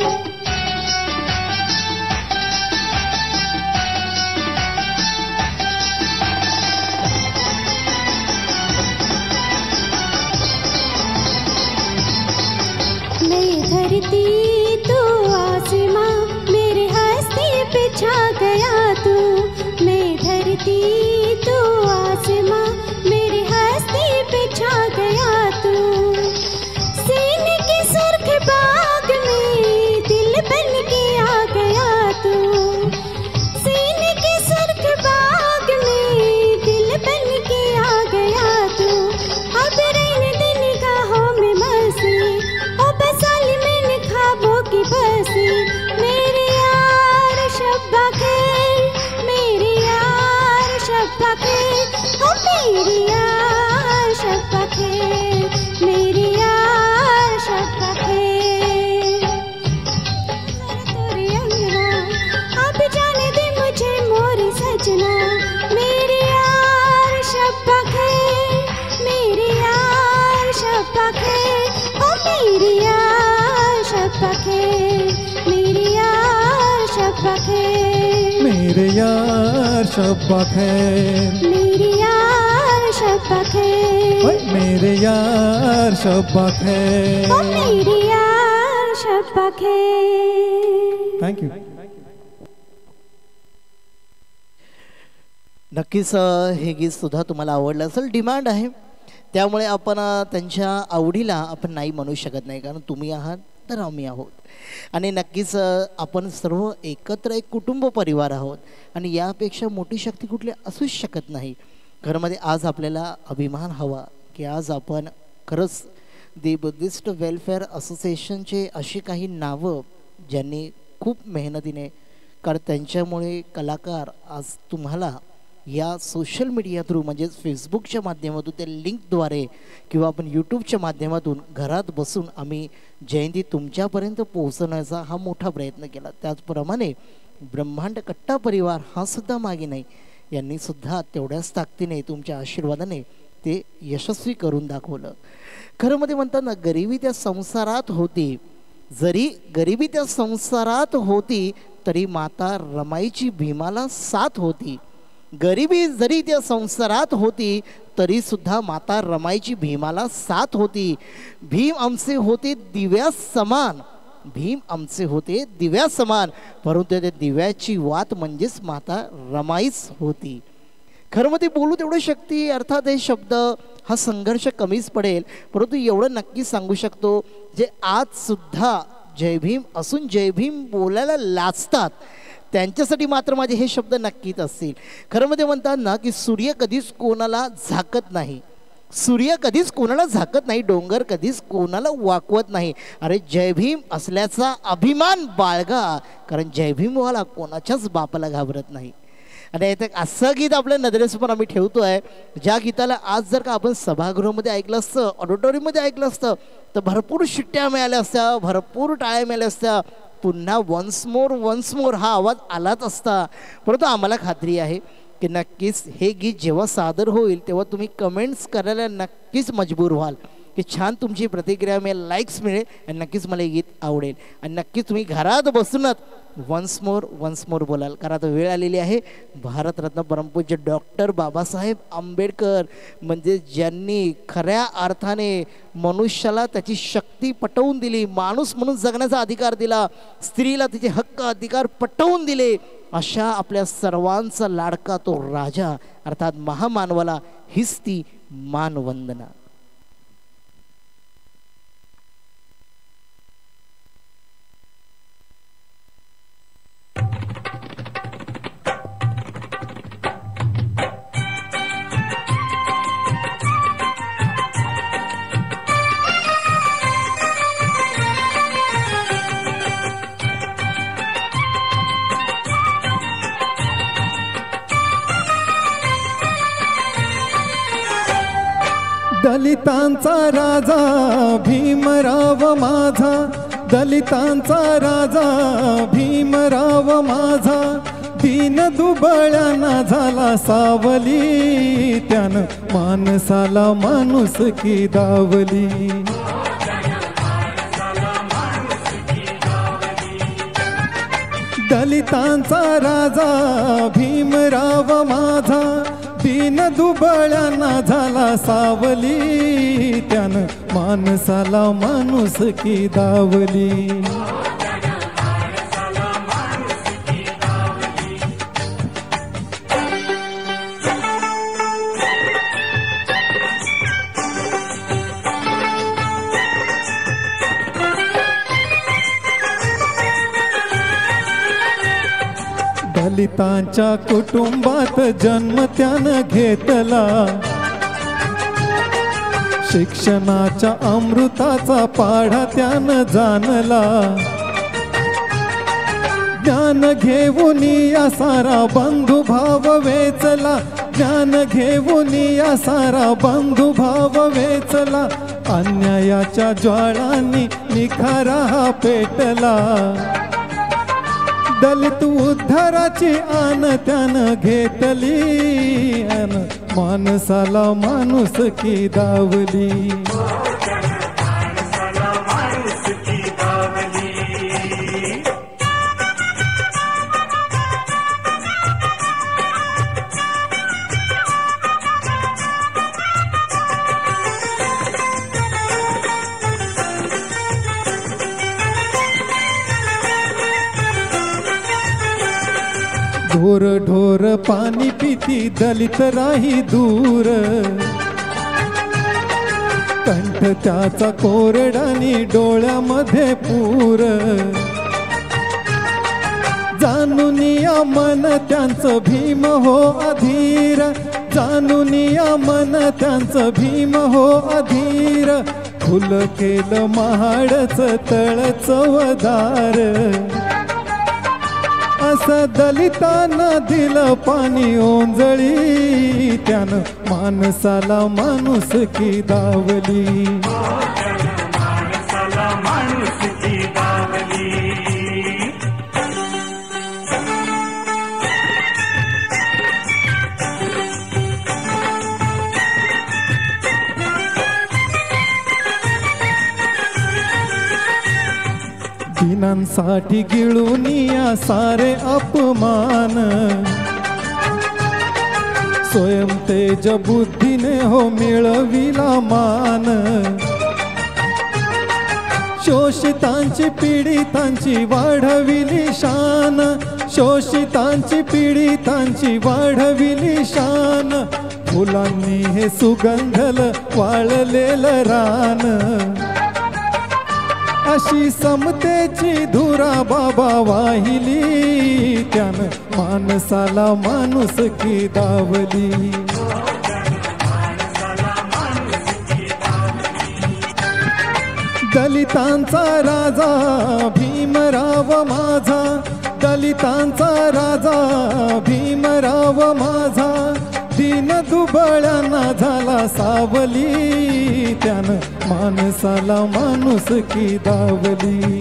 मैं धरती तू आसमां, मेरे हस्ती पे छा गया तू, मैं धरती तू आसमां, मेरे हस्ती पे छा गया तू। सीने के सुर्ख बाग में दिल बन के आ गया तू, सीने के सुर्ख बाग में दिल बन के आ गया तू। अब रहने दे निगाहों में मसी, ओ बसाली मैंने ख्वाबों की बसी, मेरे यार शब्बा खैर, मेरे यार शब्बा खैर, ओ मेरे यार शब्बा खैर, मेरे यार शब्बा खैर। तोरे अंगना, अब जाने दे मुझे मोरे सजना, मेरे यार शब्बा खैर, मेरे यार शब्बा खैर, ओ मेरे यार शब्बा खैर, मेरे यार शब्बा खैर, मेरे यार शब्बा खैर, मेरे यार शब्बा खैर, ओए मेरे यार शब्बा खैर। ओ मेरे यार शब्बा खैर। थँक्यू। नक्कीच अ, हे गीत सुद्धा तुम्हाला आवडलं असेल. डिमांड आहे त्यामुळे आपण अ, त्यांच्या आवडीला आपण नाही म्हणू शकत नाही, कारण तुम्ही आहात तर आम्ही आहोत. आणि नक्कीच अ, आपण सर्व एकत्र एक कुटुंब परिवार आहोत आणि यापेक्षा मोठी शक्ती कुठली असूच शकत नाही. खरंमध्ये आज आपल्याला अभिमान हवा की आज आपण खरंच दी बुद्धिस्ट वेलफेअर असोसिएशनचे अशी काही नावं ज्यांनी खूप मेहनतीने, कारण त्यांच्यामुळे कलाकार आज तुम्हाला या सोशल मीडिया थ्रू म्हणजेच फेसबुकच्या माध्यमातून त्या लिंकद्वारे किंवा आपण यूट्यूबच्या माध्यमातून घरात बसून आम्ही जयंती तुमच्यापर्यंत पोहोचवण्याचा हा मोठा प्रयत्न केला. त्याचप्रमाणे ब्रह्मांड कट्टा परिवार हा सुद्धा मागे नाही, यांनी सुद्धा तेवढ्याच ताकदीने तुमच्या आशीर्वादाने ते यशस्वी करून दाखवलं. खरं मध्ये म्हणतात ना, गरिबी त्या संसारात होती, जरी गरिबी त्या संसारात होती तरी माता रमाईची भीमाला साथ होती. गरिबी जरी त्या संसारात होती तरी सुद्धा माता रमाईची भीमाला साथ होती. भीम आमचे होते दिव्या समान, भीम आमचे होते दिव्या समान, परंतु त्या दिव्याची वात म्हणजेच माता रमाईच होती. खरं मध्ये बोलू तेवढं शक्ती, अर्थात हे शब्द हा संघर्ष कमीच पडेल, परंतु एवढं नक्की सांगू शकतो जे आज सुद्धा जय भीम असून जय भीम बोलायला लाजतात त्यांच्यासाठी मात्र माझे हे शब्द नक्कीच असतील. खरं मध्ये म्हणतात ना की सूर्य कधीच कोणाला झाकत नाही, सूर्य कधीच कोणाला झाकत नाही, डोंगर कधीच कोणाला वाकवत नाही. अरे जय भीम असल्याचा अभिमान बाळगा, कारण जय भीमवाला कोणाच्याच बापाला घाबरत नाही. आणि इथे असं गीत आपल्या नजरेसमोर आम्ही ठेवतो आहे, ज्या गीताला आज जर का आपण सभागृहामध्ये ऐकलं असतं, ऑडिटोरियममध्ये ऐकलं असतं तर भरपूर शिट्ट्या मिळाल्या असत्या, भरपूर टाळ्या मिळाल्या असत्या, पुन्हा वन्स मोर वन्स मोर हा आवाज आलाच असता. परंतु आम्हाला खात्री आहे की नक्कीच हे गीत जेव्हा सादर होईल तेव्हा तुम्ही कमेंट्स करायला नक्कीच मजबूर व्हाल की छान तुमची प्रतिक्रिया मिळेल, लाईक्स मिळेल आणि नक्कीच मला हे गीत आवडेल. आणि नक्कीच तुम्ही घरात बसूनच वन्स मोर वन्स मोर बोलाल, कारण आता वेळ आलेली आहे. भारतरत्न परमपूज्य डॉक्टर बाबासाहेब आंबेडकर म्हणजे ज्यांनी खऱ्या अर्थाने मनुष्याला त्याची शक्ती पटवून दिली, माणूस म्हणून जगण्याचा अधिकार दिला, स्त्रीला तिचे हक्क अधिकार पटवून दिले, अशा आपल्या सर्वांचा लाडका तो राजा अर्थात महामानवाला हीच ती मानवंदना. दलितांचा राजा भीमराव माझा, दलितांचा राजा भीमराव माझा, दीन दुबळ्यांना झाला सावली, त्यानं माणसाला माणुसकी दावली. दलितांचा राजा भीमराव माझा, दीन दुबळ्यांना झाला सावली, त्यानं माणसाला माणुसकी दावली. दलितांच्या कुटुंबात जन्म त्यानं घेतला, शिक्षणाच्या अमृताचा पाढा त्यानं जाणला. ज्ञान घेऊन या सारा बंधुभाव वेचला, ज्ञान घेऊन या सारा बंधुभाव वेचला, अन्यायाच्या ज्वाळांनी निखारा हा पेटला. दलित उद्धाराची आन त्यानं घेतली, अन माणसाला माणुसकी दावली. ढोर ढोर पाणी पिती दलित राही दूर, कंठ त्याचा कोरडानी डोळ्यामध्ये पूर. जाणून या मन त्यांचं भीम हो अधीर, जाणून या मन त्यांचं भीम हो अधीर. फुल केलं महाडच तळ चवदार, असं दलितांना दिलं पाणी ओंजळी, त्यानं माणसाला माणुसकी दावली. दीनांसाठी गिळून या सारे अपमान, स्वयं तेज बुद्धीने हो मिळविला मान. शोषितांची पीडितांची वाढविली शान, शोषितांची पीडितांची वाढविली शान. फुलांनी हे सुगंधल वाळलेलं रान, अशी समतेची धुरा बाबा वाहिली, त्यानं माणसाला माणुसकी दावली. दलितांचा राजा भीमराव माझा, दलितांचा राजा भीमराव माझा, दीन दुबळ्यांना झाला सावली, त्यानं माणसाला माणुसकी दावली.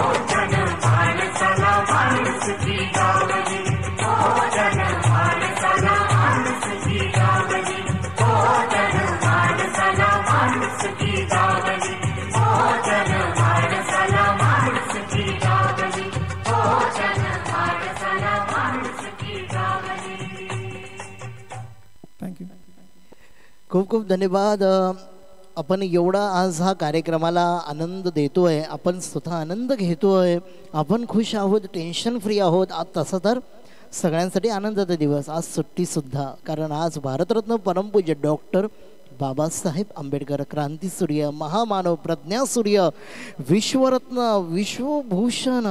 खूप खूप धन्यवाद. आपण एवढा आज हा कार्यक्रमाला आनंद देतोय, आपण स्वतः आनंद घेतोय, आपण खुश आहोत, टेन्शन फ्री आहोत. आज तसं तर सगळ्यांसाठी आनंदाचा दिवस, आज सुट्टीसुद्धा, कारण आज भारतरत्न परमपूज्य डॉक्टर बाबासाहेब आंबेडकर, क्रांतीसूर्य, महामानव, प्रज्ञासूर्य, विश्वरत्न, विश्वभूषण,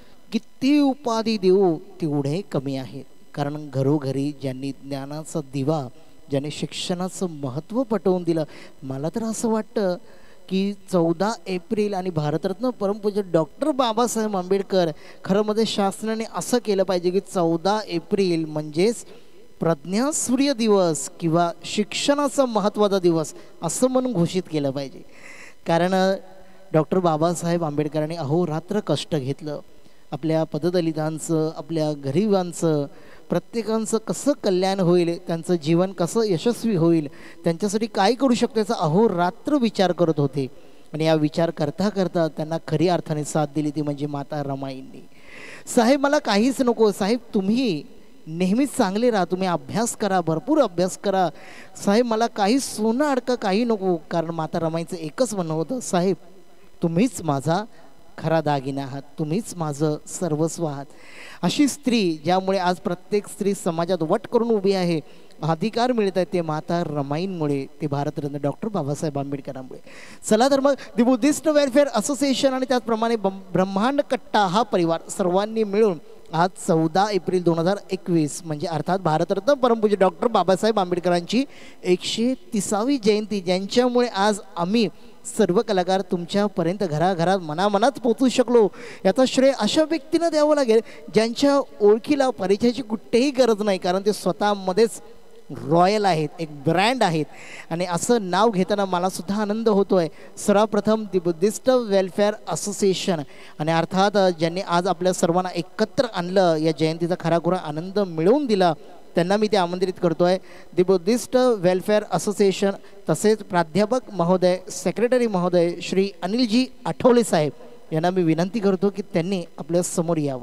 किती उपाधी देऊ तेवढे कमी आहेत. कारण घरोघरी ज्यांनी ज्ञानाचा दिवा, ज्याने शिक्षणाचं महत्त्व पटवून दिलं. मला तर असं वाटतं की चौदा एप्रिल आणि भारतरत्न परमपूज्य डॉक्टर बाबासाहेब आंबेडकर, खरं मध्ये शासनाने असं केलं पाहिजे की चौदा एप्रिल म्हणजेच प्रज्ञासूर्य दिवस किंवा शिक्षणाचा महत्त्वाचा दिवस असं म्हणून घोषित केलं पाहिजे. कारण डॉक्टर बाबासाहेब आंबेडकरांनी अहोरात्र कष्ट घेतलं. आपल्या पददलितांचं, आपल्या गरिबांचं, प्रत्येकांचं कसं कल्याण होईल, त्यांचं जीवन कसं यशस्वी होईल, त्यांच्यासाठी काय करू शकतो याचा अहोरात्र विचार करत होते. आणि या विचार करता करता त्यांना खरी अर्थाने साथ दिली ती म्हणजे माता रमाईंनी. साहेब मला काहीच नको, साहेब तुम्ही नेहमीच चांगले राहा, तुम्ही अभ्यास करा, भरपूर अभ्यास करा, साहेब मला काही सोनं अडका काही नको. कारण माता रमाईंचं एकच म्हणणं होतं, साहेब तुम्हीच माझा खरा दागिना आहात, तुम्हीच माझं सर्वस्व आहात. अशी स्त्री ज्यामुळे आज प्रत्येक स्त्री समाजात वट करून उभी आहे, अधिकार मिळत आहेत, ते माता रमाईंमुळे, ते भारतरत्न डॉक्टर बाबासाहेब आंबेडकरांमुळे. चला तर मग दी बुद्धिस्ट वेलफेअर असोसिएशन आणि त्याचप्रमाणे ब्रह्मांड कट्टा हा परिवार सर्वांनी मिळून आज चौदा एप्रिल दोन हजार एकवीस म्हणजे अर्थात भारतरत्न परमपूज्य डॉक्टर बाबासाहेब आंबेडकरांची एकशे तिसावी जयंती, ज्यांच्यामुळे आज आम्ही सर्व कलाकार तुमच्यापर्यंत घराघरात मनामनात पोचू शकलो, याचा श्रेय अशा व्यक्तींना द्यावं लागेल ज्यांच्या ओळखीला परिचयाची कुठेही गरज नाही. कारण ते स्वतःमध्येच रॉयल आहेत, एक ब्रँड आहेत. आणि असं नाव घेताना मलासुद्धा आनंद होतो आहे. सर्वप्रथम दी बुद्धिस्ट वेलफेअर असोसिएशन आणि अर्थात ज्यांनी आज आपल्या सर्वांना एकत्र आणलं, या जयंतीचा खराखुरा आनंद मिळवून दिला, त्यांना मी ते आमंत्रित करतो आहे. दी बुद्धिस्ट वेलफेअर असोसिएशन तसेच प्राध्यापक महोदय, सेक्रेटरी महोदय श्री अनिलजी आठवले साहेब यांना मी विनंती करतो की त्यांनी आपल्या समोर यावं.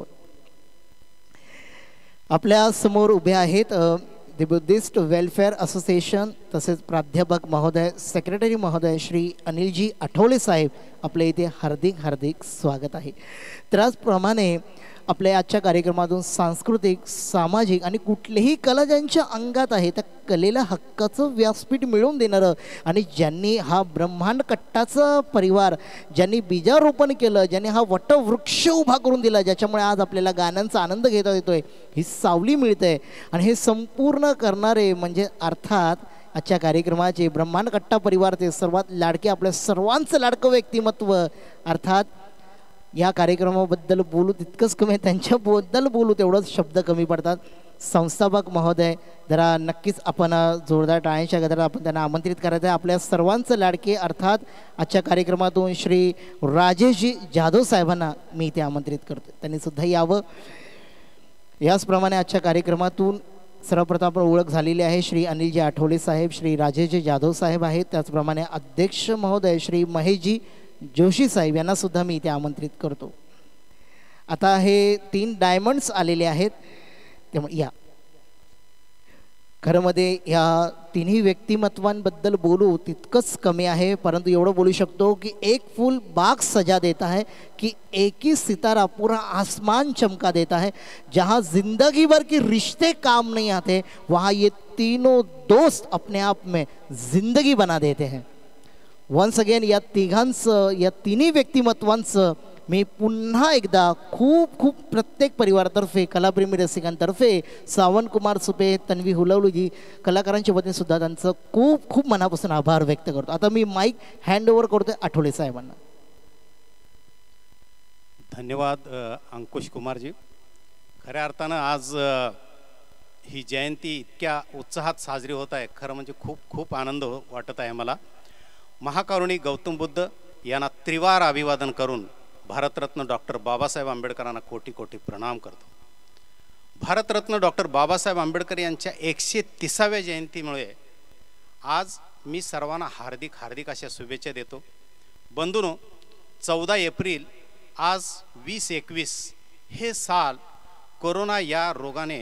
आपल्या समोर उभे आहेत दी बुद्धिस्ट वेलफेअर असोसिएशन तसेच प्राध्यापक महोदय, सेक्रेटरी महोदय श्री अनिलजी आठवले साहेब, आपल्या इथे हार्दिक हार्दिक स्वागत आहे. त्याचप्रमाणे आपल्या आजच्या कार्यक्रमातून सांस्कृतिक, सामाजिक आणि कुठलीही कला ज्यांच्या अंगात आहे त्या कलेला हक्काचं व्यासपीठ मिळवून देणारं आणि ज्यांनी हा ब्रह्मांड कट्टाचा परिवार, ज्यांनी बीजारोपण केलं, ज्यांनी हा वटवृक्ष उभा करून दिला, ज्याच्यामुळे आज आपल्याला गाण्यांचा आनंद घेता येतोय, ही सावली मिळते. आणि हे संपूर्ण करणारे म्हणजे अर्थात आजच्या कार्यक्रमाचे ब्रह्मांड कट्टा परिवारचे सर्वात लाडके, आपल्या सर्वांचं लाडकं व्यक्तिमत्व, अर्थात या कार्यक्रमाबद्दल बोलू तितकंच कमी आहे, त्यांच्याबद्दल बोलू तेवढंच शब्द कमी पडतात. संस्थापक महोदय, जरा नक्कीच आपण जोरदार टाळ्यांच्या गजरात आपण त्यांना आमंत्रित करायचं आहे. आपल्या सर्वांचं लाडके अर्थात आजच्या कार्यक्रमातून श्री राजेशजी जाधव साहेबांना मी इथे आमंत्रित करतो, त्यांनी सुद्धा यावं. याचप्रमाणे आजच्या कार्यक्रमातून सर्वप्रथम आपण ओळख झालेली आहे. श्री अनिलजी आठवले साहेब, श्री राजेशजी जाधव साहेब आहेत. त्याचप्रमाणे अध्यक्ष महोदय श्री महेशजी जोशी साहेब यांना सुद्धा मी इथे आमंत्रित करतो. आता हे तीन डायमंड्स आलेले आहेत, त्यामुळे या खरं मध्ये ह्या तिन्ही व्यक्तिमत्वांबद्दल बोलू तितकंच कमी आहे. परंतु एवढं बोलू शकतो की एक फूल बाग सजा देता है कि एक ही सितारा पूरा आसमान चमका देता है. जहाँ जिंदगी भर के रिश्ते काम नहीं आते वहाँ ये तीनों दोस्त अपने आप में जिंदगी बना देते हैं. वन्स अगेन या तिघांचं या तिन्ही व्यक्तिमत्वांचं मी पुन्हा एकदा खूप खूप प्रत्येक परिवारातर्फे कलाप्रेमी रसिकांतर्फे सावंतकुमार सुपे, तन्वी हुलवलीजी कलाकारांच्या वतीने सुद्धा त्यांचं खूप खूप मनापासून आभार व्यक्त करतो. आता मी माईक हँड ओव्हर करतोय आठवले साहेबांना. धन्यवाद अंकुश कुमारजी. खऱ्या अर्थानं आज ही जयंती इतक्या उत्साहात साजरी होत आहे. खरं म्हणजे खूप खूप आनंद वाटत आहे मला. महाकारुणी गौतम बुद्ध यांना त्रिवार अभिवादन करून भारतरत्न डॉक्टर बाबासाहेब आंबेडकरांना कोटी कोटी प्रणाम करतो. भारतरत्न डॉक्टर बाबासाहेब आंबेडकर यांच्या एकशे तिसाव्या जयंतीमुळे आज मी सर्वांना हार्दिक हार्दिक अशा शुभेच्छा देतो. बंधूंनो, चौदा एप्रिल आज वीस एकवीस हे साल कोरोना या रोगाने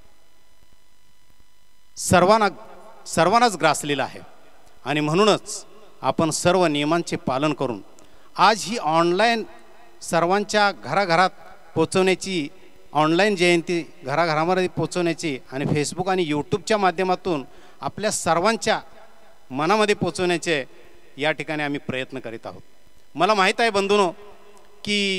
सर्वांना सर्वांनाच ग्रासलेलं आहे आणि म्हणूनच आपण सर्व नियमांचे पालन करून आज ही ऑनलाईन सर्वांच्या घराघरात पोचवण्याची, ऑनलाईन जयंती घराघरामध्ये पोचवण्याची आणि फेसबुक आणि यूट्यूबच्या माध्यमातून आपल्या सर्वांच्या मनामध्ये पोचवण्याचे या ठिकाणी आम्ही प्रयत्न करीत आहोत. मला माहीत आहे बंधूंनो की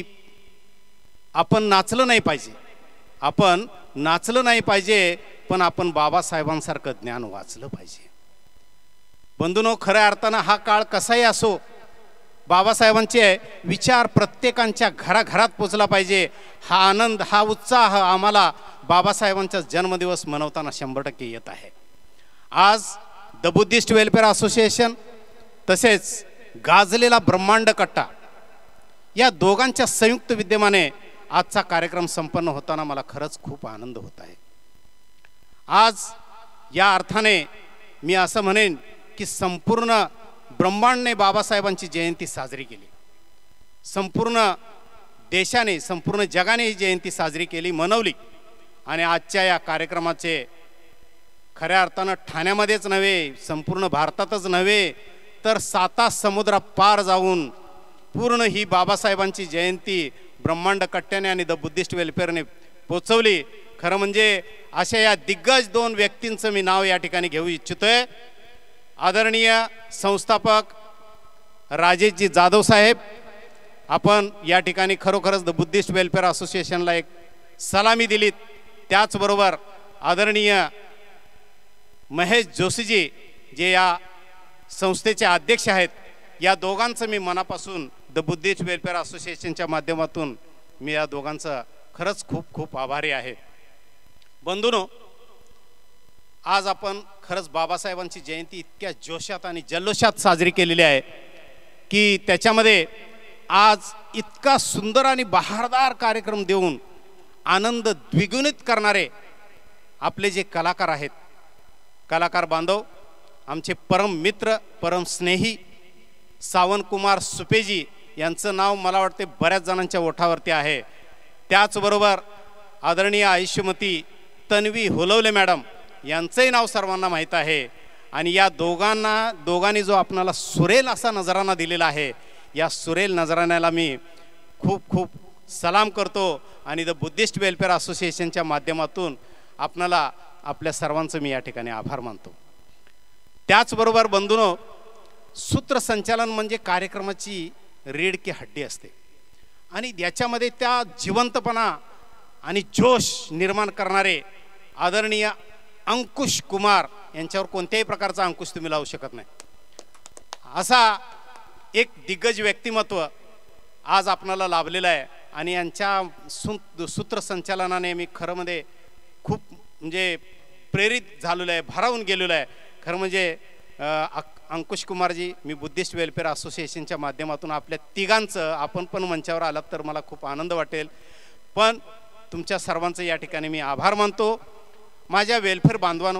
आपण नाचलं नाही पाहिजे, आपण नाचलं नाही पाहिजे, पण आपण बाबासाहेबांसारखं ज्ञान वाचलं पाहिजे. बंधूंनो, खऱ्या अर्थानं हा काळ कसाही असो, बाबासाहेबांचे विचार प्रत्येकांच्या घराघरात पोचला पाहिजे. हा आनंद, हा उत्साह आम्हाला बाबासाहेबांचा जन्मदिवस मनवताना शंभर टक्के येत आहे. आज द बुद्धिस्ट वेलफेअर असोसिएशन तसेच गाजलेला ब्रह्मांड कट्टा या दोघांच्या संयुक्त विद्यमाने आजचा कार्यक्रम संपन्न होताना मला खरंच खूप आनंद होत आहे. आज या अर्थाने मी असं म्हणेन की संपूर्ण ब्रह्मांडने बाबासाहेबांची जयंती साजरी केली. संपूर्ण देशाने, संपूर्ण जगाने ही जयंती साजरी केली, मनवली. आणि आजच्या या कार्यक्रमाचे खऱ्या अर्थानं ठाण्यामध्येच नव्हे, संपूर्ण भारतातच नव्हे, तर साता समुद्रा पार जाऊन पूर्ण ही बाबासाहेबांची जयंती ब्रह्मांड कट्ट्याने आणि द बुद्धिस्ट वेलफेअरने पोचवली. खरं म्हणजे अशा या दिग्गज दोन व्यक्तींचं मी नाव या ठिकाणी घेऊ इच्छितोय. आदरणीय संस्थापक राजेशजी जाधव साहेब, आपण या ठिकाणी खरोखरच द बुद्धिस्ट वेलफेअर असोसिएशनला एक सलामी दिलीत. त्याचबरोबर आदरणीय महेश जोशीजी जे या संस्थेचे अध्यक्ष आहेत, या दोघांचं मी मनापासून द बुद्धिस्ट वेलफेअर असोसिएशनच्या माध्यमातून मी या दोघांचं खरंच खूप खूप आभारी आहे. बंधूंनो, आज आपण खरंच बाबासाहेबांची जयंती इतक्या जोशात आणि जल्लोषात साजरी केलेली आहे की त्याच्यामध्ये आज इतका सुंदर आणि बहारदार कार्यक्रम देऊन आनंद द्विगुणित करणारे आपले जे कलाकार आहेत, कलाकार बांधव, आमचे परम मित्र, परम स्नेही सावंतकुमार सुपेजी यांचं नाव मला वाटते बऱ्याच जणांच्या ओठावरती आहे. त्याचबरोबर आदरणीय आयुष्यमती तन्वी हुलवले मॅडम यांचंही नाव सर्वांना माहीत आहे. आणि या दोघांना दोघांनी जो आपणाला सुरेल असा नजराना दिलेला आहे, या सुरेल नजराण्याला मी खूप खूप सलाम करतो आणि द बुद्धिस्ट वेलफेअर असोसिएशनच्या माध्यमातून आपणाला आपल्या सर्वांचं मी या ठिकाणी आभार मानतो. त्याचबरोबर बंधूंनो, सूत्रसंचालन म्हणजे कार्यक्रमाची रीढ की हड्डी असते आणि याच्यामध्ये त्या जिवंतपणा आणि जोश निर्माण करणारे आदरणीय अंकुश कुमार यांच्यावर कोणत्याही प्रकारचा अंकुश तुम्ही लावू शकत नाही. असा एक दिग्गज व्यक्तिमत्व आज आपणाला लाभलेलं आहे आणि यांच्या सूत्रसंचालनाने मी खरं म्हणजे खूप म्हणजे प्रेरित झालेलो आहे, भारावून गेलेलो आहे. खरं म्हणजे अंकुश कुमारजी, मी बुद्धिस्ट वेलफेअर असोसिएशनच्या माध्यमातून आपल्या तिघांचं, आपण पण मंचावर आलात तर मला खूप आनंद वाटेल. पण तुमच्या सर्वांचं या ठिकाणी मी आभार मानतो. माझ्या वेलफेअर बांधवानो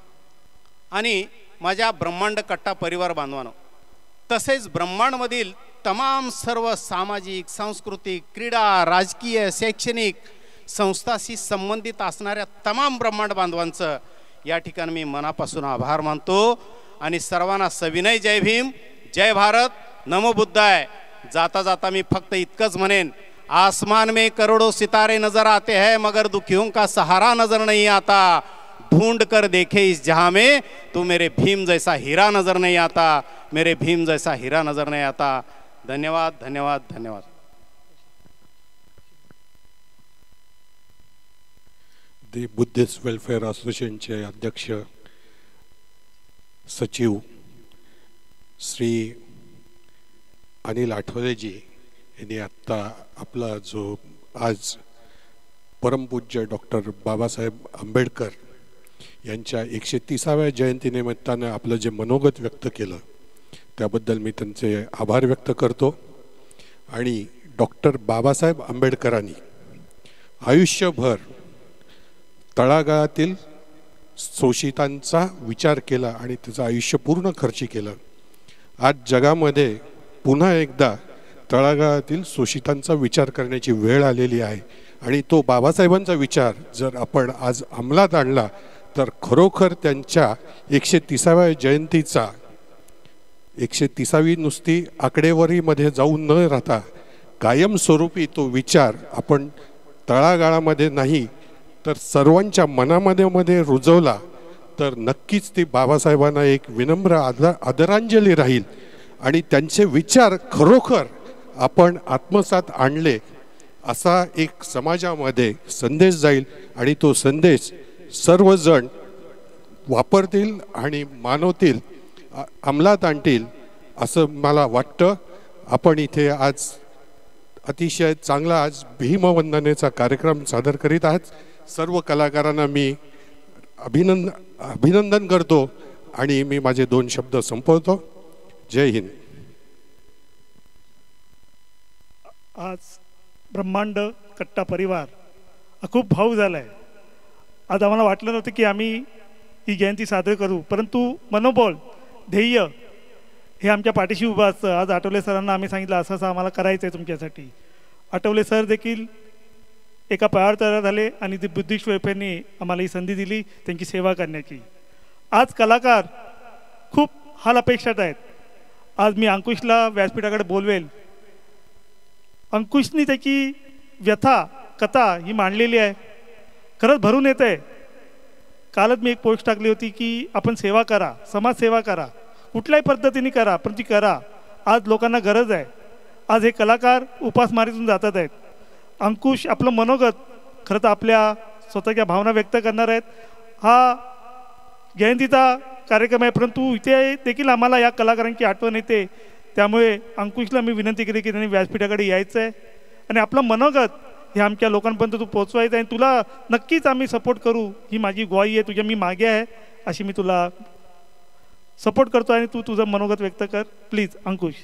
आणि माझ्या ब्रह्मांड कट्टा परिवार बांधवानो, तसेच ब्रह्मांडमधील तमाम सर्व सामाजिक, सांस्कृतिक, क्रीडा, राजकीय, शैक्षणिक संस्थांशी संबंधित असणाऱ्या तमाम ब्रह्मांड बांधवांचं या ठिकाणी मी मनापासून आभार मानतो आणि सर्वांना सविनय जय भीम, जय भारत, नमो बुद्धाय. जाता जाता मी फक्त इतकंच म्हणेन, आसमान में करोड़ों सितारे नजर आते हैं मगर दुखियों का सहारा नजर नहीं आता. ढूंढ कर देखे इस जहां में, तू मेरे भीम जैसा हीरा नजर नहीं आता, मेरे भीम जैसा हीरा नजर नहीं आता. धन्यवाद धन्यवाद धन्यवाद. दी बुद्धिस्ट वेलफेअर असोसिएशनचे अध्यक्ष सचिव श्री अनिल आठवलेजी यांनी आत्ता आपला जो आज परमपूज्य डॉक्टर बाबासाहेब आंबेडकर यांच्या एकशे तीसाव्या जयंतीनिमित्तानं आपलं जे मनोगत व्यक्त केलं त्याबद्दल मी त्यांचे आभार व्यक्त करतो. आणि डॉक्टर बाबासाहेब आंबेडकरांनी आयुष्यभर तळागाळातील शोषितांचा विचार केला आणि त्याचं आयुष्य पूर्ण खर्ची केलं. आज जगामध्ये पुन्हा एकदा तळागाळातील शोषितांचा विचार करण्याची वेळ आलेली आहे आणि तो बाबासाहेबांचा विचार जर आपण आज अंमलात आणला तर खरोखर त्यांच्या एकशे तीसाव्या जयंतीचा एकशे तीसावी नुसती आकडेवारीमध्ये जाऊन न राहता कायमस्वरूपी तो विचार आपण तळागाळामध्ये नाही तर सर्वांच्या मनामध्ये मध्ये रुजवला तर नक्कीच ती बाबासाहेबांना एक विनम्र आदर आदरांजली राहील आणि त्यांचे विचार खरोखर आपण आत्मसात आणले असा एक समाजामध्ये संदेश जाईल आणि तो संदेश सर्वजण वापरतील आणि मानवतील, अंमलात आणतील असं मला वाटतं. आपण इथे आज अतिशय चांगला आज भीमवंदनेचा कार्यक्रम सादर करीत आहात. सर्व कलाकारांना मी अभिनंदन अभिनंदन करतो आणि मी माझे दोन शब्द संपवतो. जय हिंद. आज ब्रह्मांड कट्टा परिवार हा खूप भाऊ झाला आहे. आज आम्हाला वाटलं नव्हतं की आम्ही ही जयंती साजरी करू, परंतु मनोबल ध्येय हे आमच्या पाठीशी उभं असतं. आज आठवले सरांना आम्ही सांगितलं असं असं आम्हाला करायचं आहे तुमच्यासाठी. आठवले सर देखील एका पायावर तयार झाले आणि ती बुद्धिस्ट वेलफेअरने आम्हाला ही संधी दिली त्यांची सेवा करण्याची. आज कलाकार खूप हाल अपेक्षात आहेत. आज मी अंकुशला व्यासपीठाकडे बोलवेल. अंकुशनी त्याची व्यथा कथा ही मांडलेली आहे, खरंच भरून येत आहे. कालच मी एक पोस्ट टाकली होती की आपण सेवा करा, समाजसेवा करा, कुठल्याही पद्धतीने करा, पण ती करा. आज लोकांना गरज आहे. आज हे कलाकार उपासमारीतून जातात आहेत. अंकुश आपलं मनोगत खरं तर आपल्या स्वतःच्या भावना व्यक्त करणार आहेत. हा जयंतीचा कार्यक्रम आहे, परंतु इथे देखील आम्हाला या कलाकारांची आठवण येते. त्यामुळे अंकुशला मी विनंती केली की त्यांनी व्यासपीठाकडे यायचं आहे आणि आपलं मनोगत हे आमच्या लोकांपर्यंत तू पोचवायचं आहे. तुला नक्कीच आम्ही सपोर्ट करू, ही माझी ग्वाही आहे, तुझ्या मी मागे आहे अशी मी तुला सपोर्ट करतो आणि तू तुझं मनोगत व्यक्त कर प्लीज अंकुश.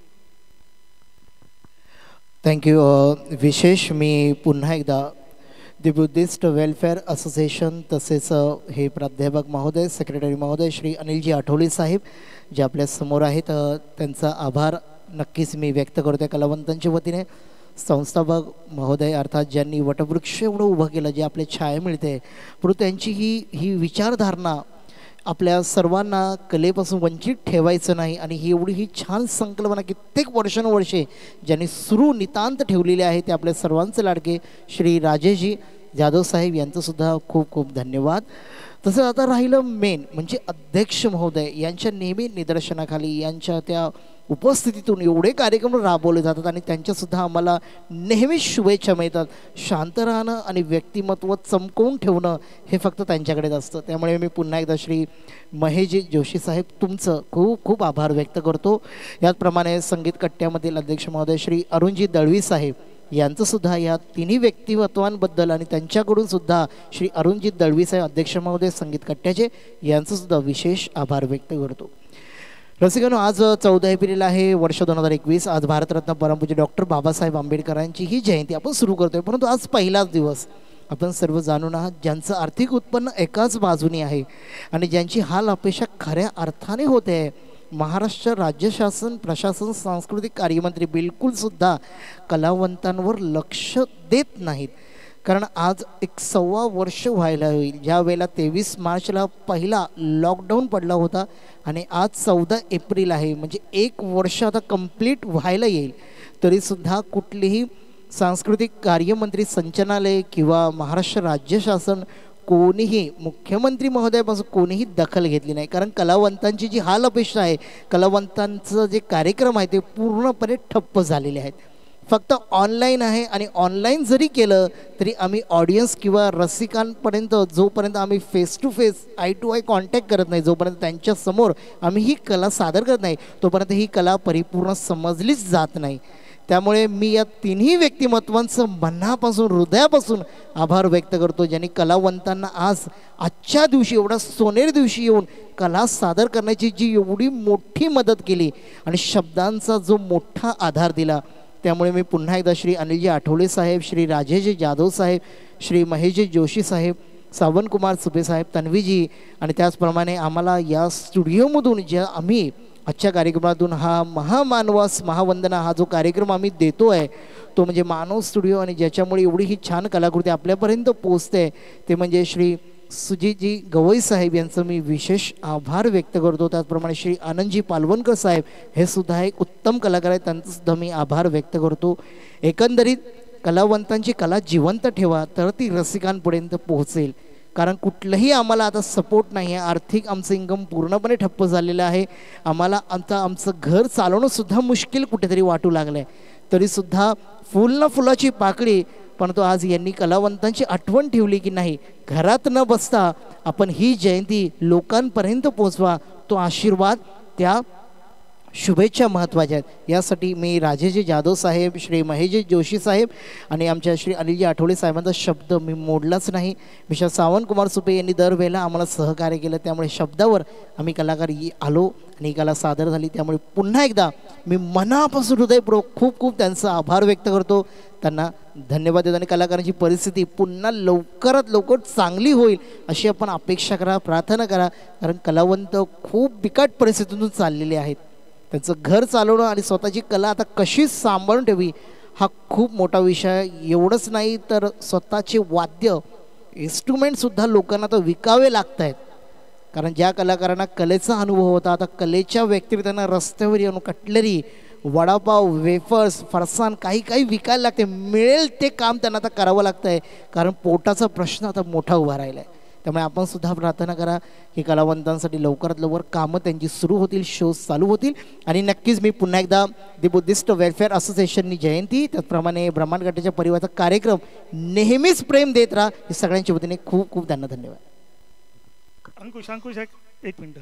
थँक्यू. विशेष मी पुन्हा एकदा दी बुद्धिस्ट वेलफेअर असोसिएशन तसेच हे प्राध्यापक महोदय, सेक्रेटरी महोदय श्री अनिलजी आठवले साहेब जे आपल्या समोर आहेत त्यांचा आभार नक्कीच मी व्यक्त करतो कलावंतांच्या वतीने. संस्थापक महोदय अर्थात ज्यांनी वटवृक्ष एवढं उभं केलं जे आपले छाया मिळते, परंतु त्यांची ही ही विचारधारणा आपल्या सर्वांना कलेपासून वंचित ठेवायचं नाही आणि ही एवढी ही छान संकल्पना कित्येक वर्षानुवर्षे ज्यांनी सुरू नितांत ठेवलेली आहे ते आपल्या सर्वांचे लाडके श्री राजेशजी जाधव साहेब यांचंसुद्धा खूप खूप धन्यवाद. तसं आता राहिलं मेन म्हणजे अध्यक्ष महोदय यांच्या नेहमी निदर्शनाखाली यांच्या त्या उपस्थितीतून एवढे कार्यक्रम राबवले जातात आणि त्यांच्यासुद्धा आम्हाला नेहमीच शुभेच्छा मिळतात. शांत राहणं आणि व्यक्तिमत्व चमकवून ठेवणं हे फक्त त्यांच्याकडेच असतं. त्यामुळे मी पुन्हा एकदा श्री महेशजी जोशी साहेब तुमचं खूप खूप आभार व्यक्त करतो. याचप्रमाणे संगीत कट्ट्यामधील अध्यक्ष महोदय श्री अरुणजी दळवी साहेब यांचंसुद्धा या तिन्ही व्यक्तिमत्वांबद्दल आणि त्यांच्याकडून सुद्धा श्री अरुणजी दळवी साहेब अध्यक्ष महोदय संगीत कट्ट्याचे यांचंसुद्धा विशेष आभार व्यक्त करतो. रसिकांनो, आज चौदा एप्रिल आहे वर्ष दोन हजार एकवीस. आज भारतरत्न परमपूज्य डॉक्टर बाबासाहेब आंबेडकरांची ही जयंती आपण सुरू करतोय, परंतु आज पहिलाच दिवस आपण सर्व जाणून आहात ज्यांचं आर्थिक उत्पन्न एकाच बाजूने आहे आणि ज्यांची हाल अपेक्षा खऱ्या अर्थाने होते आहे. महाराष्ट्र राज्य शासन प्रशासन सांस्कृतिक कार्यमंत्री बिलकुलसुद्धा कलावंतांवर लक्ष देत नाहीत. कारण आज एक सव्वा वर्ष व्हायला होईल ज्या वेळेला तेवीस मार्चला पहिला लॉकडाऊन पडला होता आणि आज चौदा एप्रिल आहे, म्हणजे एक वर्ष आता कंप्लीट व्हायला येईल. तरीसुद्धा कुठलीही सांस्कृतिक कार्यमंत्री संचालनालय किंवा महाराष्ट्र राज्य शासन कोणीही मुख्यमंत्री महोदयापासून कोणीही दखल घेतली नाही. कारण कलावंतांची जी हाल अपेक्षा आहे, कलावंतांचं जे कार्यक्रम आहे ते पूर्णपणे ठप्प झालेले आहेत. फक्त ऑनलाईन आहे आणि ऑनलाईन जरी केलं तरी आम्ही ऑडियन्स किंवा रसिकांपर्यंत जोपर्यंत आम्ही face to face eye to eye contact करत नाही, जोपर्यंत त्यांच्यासमोर आम्ही ही कला सादर करत नाही, तोपर्यंत ही कला परिपूर्ण समजलीच जात नाही. त्यामुळे मी या तिन्ही व्यक्तिमत्वांचं मनापासून हृदयापासून आभार व्यक्त करतो, ज्यांनी कलावंतांना आज आजच्या दिवशी एवढा सोनेरी दिवशी येऊन कला सादर करण्याची जी एवढी मोठी मदत केली आणि शब्दांचा जो मोठा आधार दिला. त्यामुळे मी पुन्हा एकदा श्री अनिलजी आठवले साहेब, श्री राजेशजी जाधव साहेब, श्री महेशजी जोशी साहेब, सावंतकुमार सुपे साहेब, तन्वीजी आणि त्याचप्रमाणे आम्हाला या स्टुडिओमधून ज्या आम्ही आजच्या कार्यक्रमातून हा महामानवास महावंदना हा जो कार्यक्रम आम्ही देतो आहे तो म्हणजे मानव स्टुडिओ, आणि ज्याच्यामुळे एवढी ही छान कलाकृती आपल्यापर्यंत पोचते ते म्हणजे श्री सुजितजी गवई साहेब यांचं मी विशेष आभार व्यक्त करतो. त्याचप्रमाणे श्री आनंदजी पालवणकर साहेब हे सुद्धा एक उत्तम कलाकार आहेत, त्यांचंसुद्धा मी आभार व्यक्त करतो. एकंदरीत कलावंतांची कला जिवंत ठेवा तर ती रसिकांपर्यंत पोहोचेल. कारण कुठलंही आम्हाला आता सपोर्ट नाही आहे, आर्थिक आमचं इन्कम पूर्णपणे ठप्प झालेलं आहे. आम्हाला आता आमचं घर चालवणंसुद्धा मुश्किल कुठेतरी वाटू लागलं आहे. तरीसुद्धा फुल ना फुलाची पाकळी, परंतु आज यांनी कलावंतांची आठवण ठेवली की नाही, घरात न बसता आपण ही जयंती लोकांपर्यंत पोचवा. तो आशीर्वाद त्या शुभेच्छा महत्त्वाच्या आहेत. यासाठी मी राजेजी जाधव साहेब, श्री महेशजी जोशी साहेब आणि आमच्या श्री अनिलजी आठवले साहेबांचा शब्द मी मोडलाच नाही. मिस्टर सावंतकुमार सुपे यांनी दरवेळेला आम्हाला सहकार्य केलं, त्यामुळे शब्दावर आम्ही कलाकार आलो आणि ही कला सादर झाली. त्यामुळे पुन्हा एकदा मी मनापासून हृदयपूर्वक खूप खूप त्यांचा आभार व्यक्त करतो, त्यांना धन्यवाद देतो. आणि कलाकारांची परिस्थिती पुन्हा लवकरात लवकर चांगली होईल अशी आपण अपेक्षा करा, प्रार्थना करा. कारण कलावंत खूप बिकट परिस्थितीतून चाललेले आहेत. त्यांचं घर चालवणं आणि स्वतःची कला आता कशी सांभाळून ठेवी हा खूप मोठा विषय. एवढंच नाही तर स्वतःचे वाद्य इन्स्ट्रुमेंटसुद्धा लोकांना आता विकावे लागत आहेत. कारण ज्या कलाकारांना कलेचा अनुभव होता, आता कलेच्या व्यक्तिगत त्यांना रस्त्यावर येऊन कटलरी, वडापाव, वेफर्स, फरसाण काही काही विकायला लागते. मिळेल ते काम त्यांना आता करावं लागतं आहे, कारण पोटाचा प्रश्न आता मोठा उभा राहिला आहे. त्यामुळे आपण सुद्धा प्रार्थना करा की कलावंतांसाठी लवकरात लवकर कामं त्यांची सुरू होतील, शोज चालू होतील. आणि नक्कीच मी पुन्हा एकदा दी बुद्धिस्ट वेलफेअर असोसिएशननी जयंती, त्याचप्रमाणे ब्रह्मांड गटाच्या परिवाराचा कार्यक्रम नेहमीच प्रेम देत राहा, हे सगळ्यांच्या वतीने खूप खूप त्यांना धन्यवाद. अंकुश अंकुश एक एक मिनटं.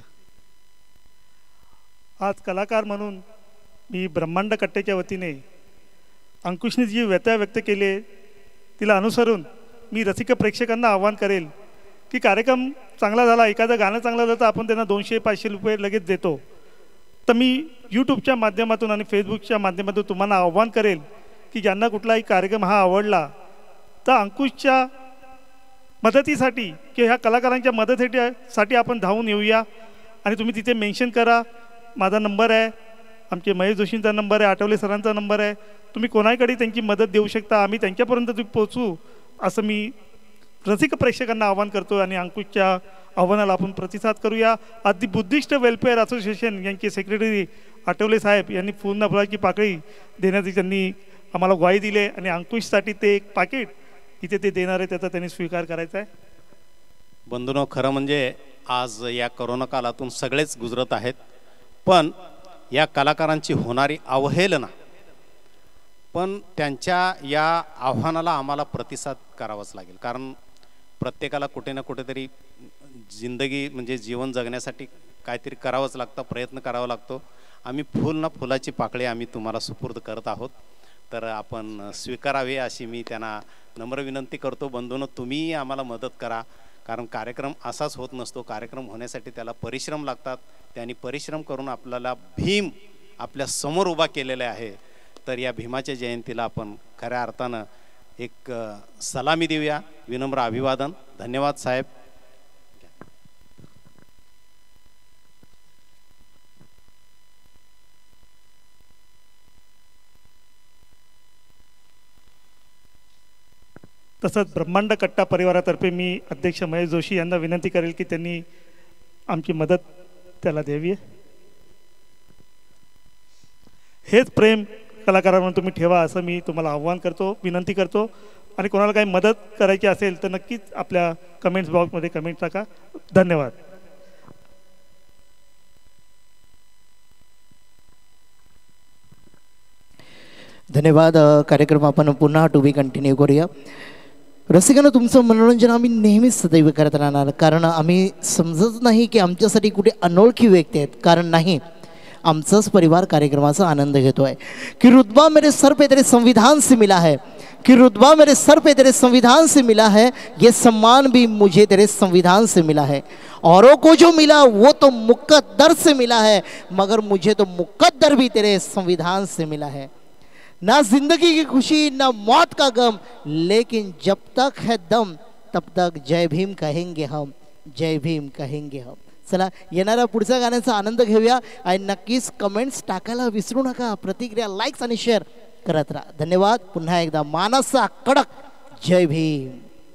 आज कलाकार म्हणून मी ब्रह्मांड कट्ट्याच्या वतीने अंकुशने जी व्यथा व्यक्त केली तिला अनुसरून मी रसिक प्रेक्षकांना आवाहन करेल की कार्यक्रम चांगला झाला, एखादं गाणं चांगलं झालं तर आपण त्यांना दोनशे पाचशे रुपये लगेच देतो. तर मी यूट्यूबच्या माध्यमातून आणि फेसबुकच्या माध्यमातून तुम्हाला आव्हान करेल की ज्यांना कुठलाही कार्यक्रम हा आवडला तर अंकुशच्या मदतीसाठी किंवा ह्या कलाकारांच्या मदतीसाठी आपण धावून येऊया. आणि तुम्ही तिथे मेन्शन करा, माझा नंबर आहे, आमचे महेश जोशींचा नंबर आहे, आठवले सरांचा नंबर आहे, तुम्ही कोणाकडे त्यांची मदत देऊ शकता, आम्ही त्यांच्यापर्यंत तुम्ही पोचू असं मी रसिक प्रेक्षकांना आवाहन करतो. आणि अंकुशच्या आव्हानाला आपण प्रतिसाद करूया. आज दी बुद्धिस्ट वेलफेअर असोसिएशन यांचे सेक्रेटरी आठवले साहेब यांनी पूर्ण फुलाची पाकळी देण्याची त्यांनी आम्हाला ग्वाही दिली आणि अंकुशसाठी ते एक पाकिट इथे ते देणार आहे, त्याचा त्यांनी स्वीकार करायचा आहे. बंधूंनो, खरं म्हणजे आज या करोना काळातून सगळेच गुजरत आहेत, पण या कलाकारांची होणारी अवहेलना, पण त्यांच्या या आव्हानाला आम्हाला प्रतिसाद करावाच लागेल. कारण प्रत्येकाला कुठे ना कुठेतरी जिंदगी म्हणजे जीवन जगण्यासाठी काहीतरी करावंच लागतं, प्रयत्न करावा लागतो. आम्ही फुल ना फुलाची पाकळी आम्ही तुम्हाला सुपूर्द करत आहोत, तर आपण स्वीकारावे अशी मी त्यांना नम्र विनंती करतो. बंधूंनो, तुम्हीही आम्हाला मदत करा, कारण कार्यक्रम असाच होत नसतो. कार्यक्रम होण्यासाठी त्याला परिश्रम लागतात. त्यांनी परिश्रम करून आपल्याला भीम आपल्या समोर उभा केलेला आहे. तर या भीमाच्या जयंतीला आपण खऱ्या अर्थानं एक सलामी देऊया, विनम्र अभिवादन. धन्यवाद साहेब. तसंच ब्रह्मांड कट्टा परिवारातर्फे मी अध्यक्ष महेश जोशी यांना विनंती करेल की त्यांनी आमची मदत त्याला द्यावी. हेच प्रेम कलाकारांवर तुम्ही ठेवा असं मी तुम्हाला आव्हान करतो, विनंती करतो. आणि कोणाला काही मदत करायची असेल तर नक्कीच आपल्या कमेंट्स बॉक्समध्ये कमेंट टाका. धन्यवाद. धन्यवाद. कार्यक्रम आपण पुन्हा टू बी कंटिन्यू करूया. रसिकांना तुमचं मनोरंजन आम्ही नेहमीच सदैव करत राहणार, कारण आम्ही समजत नाही की आमच्यासाठी कुठे अनोळखी व्यक्ती आहेत, कारण नाही, आमचाच परिवार कार्यक्रमाचा आनंद घेतो आहे. कि रुतबा मेरे सर पे तेरे संविधान से मिला है, कि रुतबा मेरे सर पे तेरे संविधान से मिला है, ये सम्मान भी मुझे तेरे संविधान से मिला है. औरों को जो मिला वो तो मुकद्दर से मिला है, मगर मुझे तो मुकद्दर भी तेरे संविधान से मिला है. ना जिंदगी की खुशी ना मौत का गम, लेकिन जब तक है दम तब तक जय भीम कहेंगे हम, जय भीम कहेंगे हम. चला येणाऱ्या पुढच्या गाण्याचा आनंद घेऊया आणि नक्कीच कमेंट्स टाकायला विसरू नका. प्रतिक्रिया लाईक्स आणि शेअर करत राहा. धन्यवाद. पुन्हा एकदा मानसा कडक जय भीम.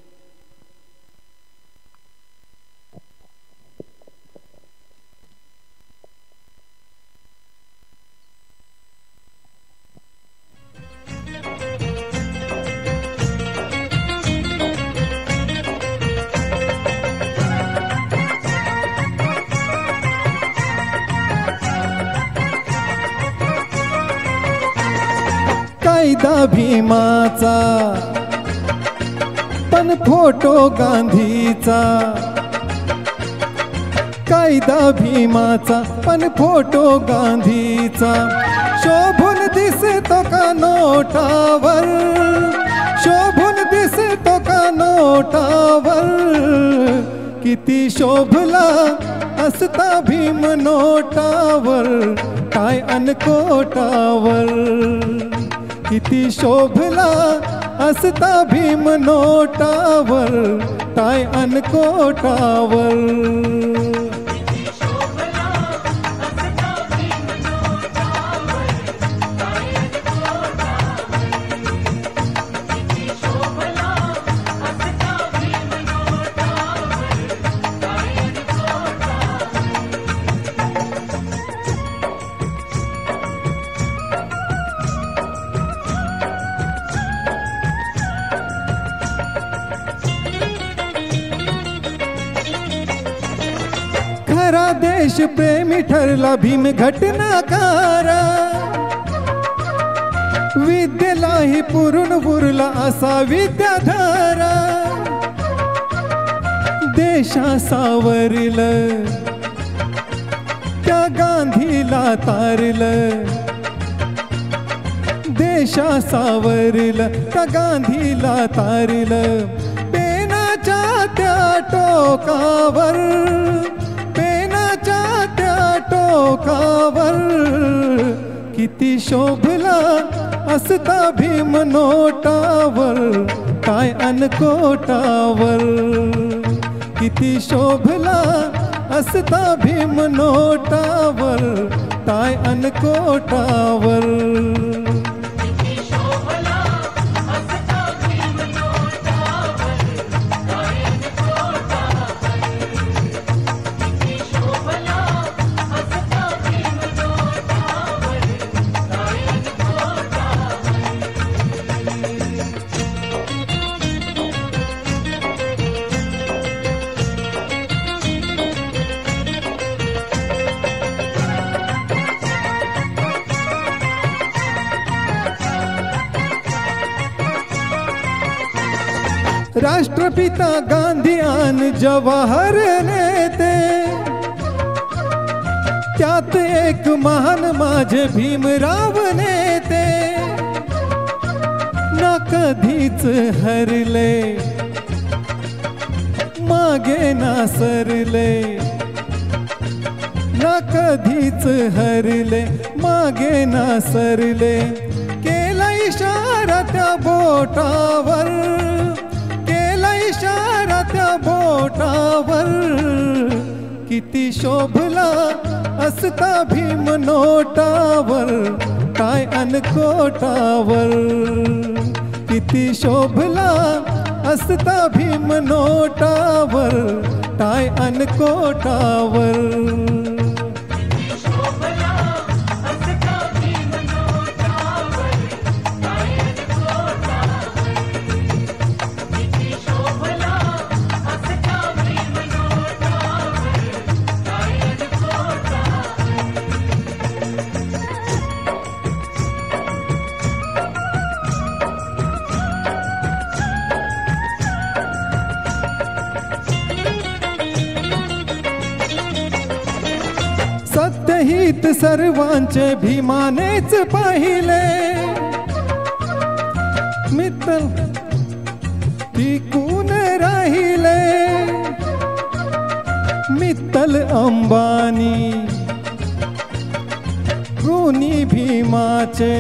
कायदा भीमाचा पण फोटो गांधीचा, कायदा भीमाचा पण फोटो गांधीचा, शोभून दिसतो का नोटावर, शोभून दिसतो का नोटावर, किती शोभला असता भीम नोटावर, काय अनकोटावर, किती शोभला असता भीम नोटावर, काय अनकोटावर. खरा देश प्रेमी ठरला भीम घटनाकारा, विद्येलाही पुरून उरला असा विद्याधारा, देशा सावरिलं त्या गांधीला तारलं, देशा सावरिलं त्या गांधीला तारलं, पेनाच्या त्या टोकावर, पेनाच्या त्या टोकावर, किती शोभला असता भीम नोटावर, काय अनकोटावर, किती शोभला असता भीम नोटावर, काय अनकोटावर. राष्ट्रपिता गांधी आणि जवाहर नेते, त्यात एक महान माझे भीमराव नेते, ना कधीच हरले मागे ना सरले, ना कधीच हरले मागे ना सरले, केला इशारा त्या बोटावर, इशारा त्या बोटावर, किती शोभला असता भीम नोटावर, काय अनकोटावर, किती शोभला असता भीम नोटावर, काय अनकोटावर. सहित सर्वांचे भीमानेच पाहिले मित्तल टिकून राहिले मित्तल अंबानी ऋणी भीमाचे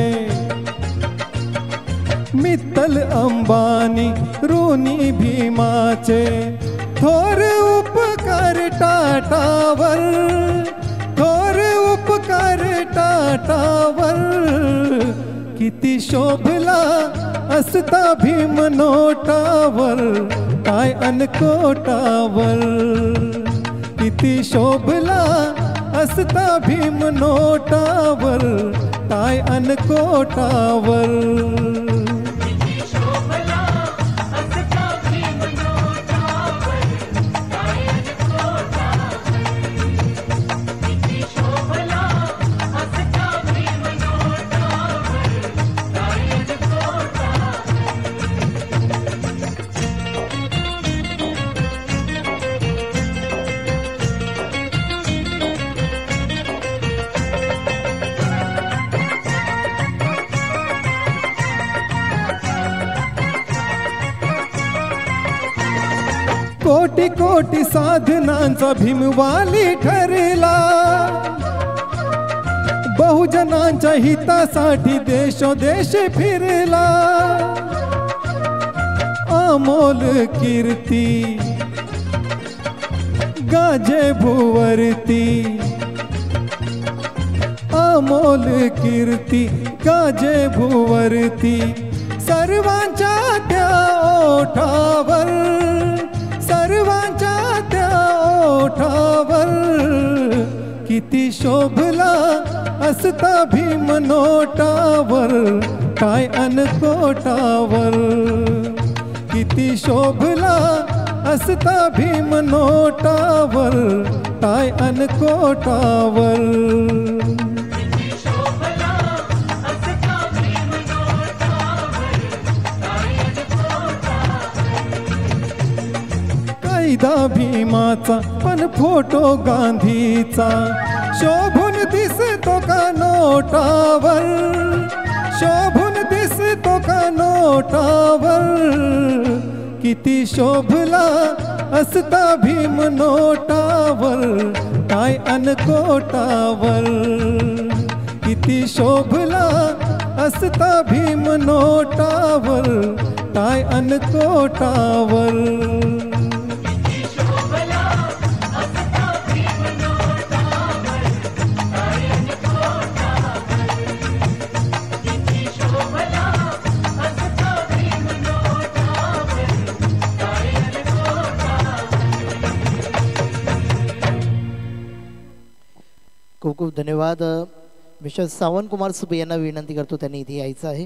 मित्तल अंबानी ऋणी भीमाचे थोर उपकार टाटावर थोर उपकार टाटावर किती शोभला असता भीम नोटावर काय अनकोटावर किती शोभला असता भीम नोटावर काय अनकोटावर कोटी कोटी साधनांचा भीमवाली ठरला बहुजनांच्या हितासाठी देशोदेश फिरला अमोल कीर्ती गाजे भुवरती अमोल कीर्ती गाजे भुवरती सर्वांच्या त्या ओठावर सर्वांच्या त्या ओठावर किती शोभला असता भीम नोटावर काय अनकोटावर किती शोभला असता भीम नोटावर काय अनकोटावर कायदा भीमाचा पण फोटो गांधीचा शोभून दिसतो का नोटावर शोभून दिसतो का नोटावर किती शोभला असता भीम नोटावर काय अनकोटावर किती शोभला असता भीम नोटावर काय अनकोटावर खूप खूप धन्यवाद. मिस्टर सावंत कुमार सुबे यांना विनंती करतो त्यांनी इथे यायचं आहे.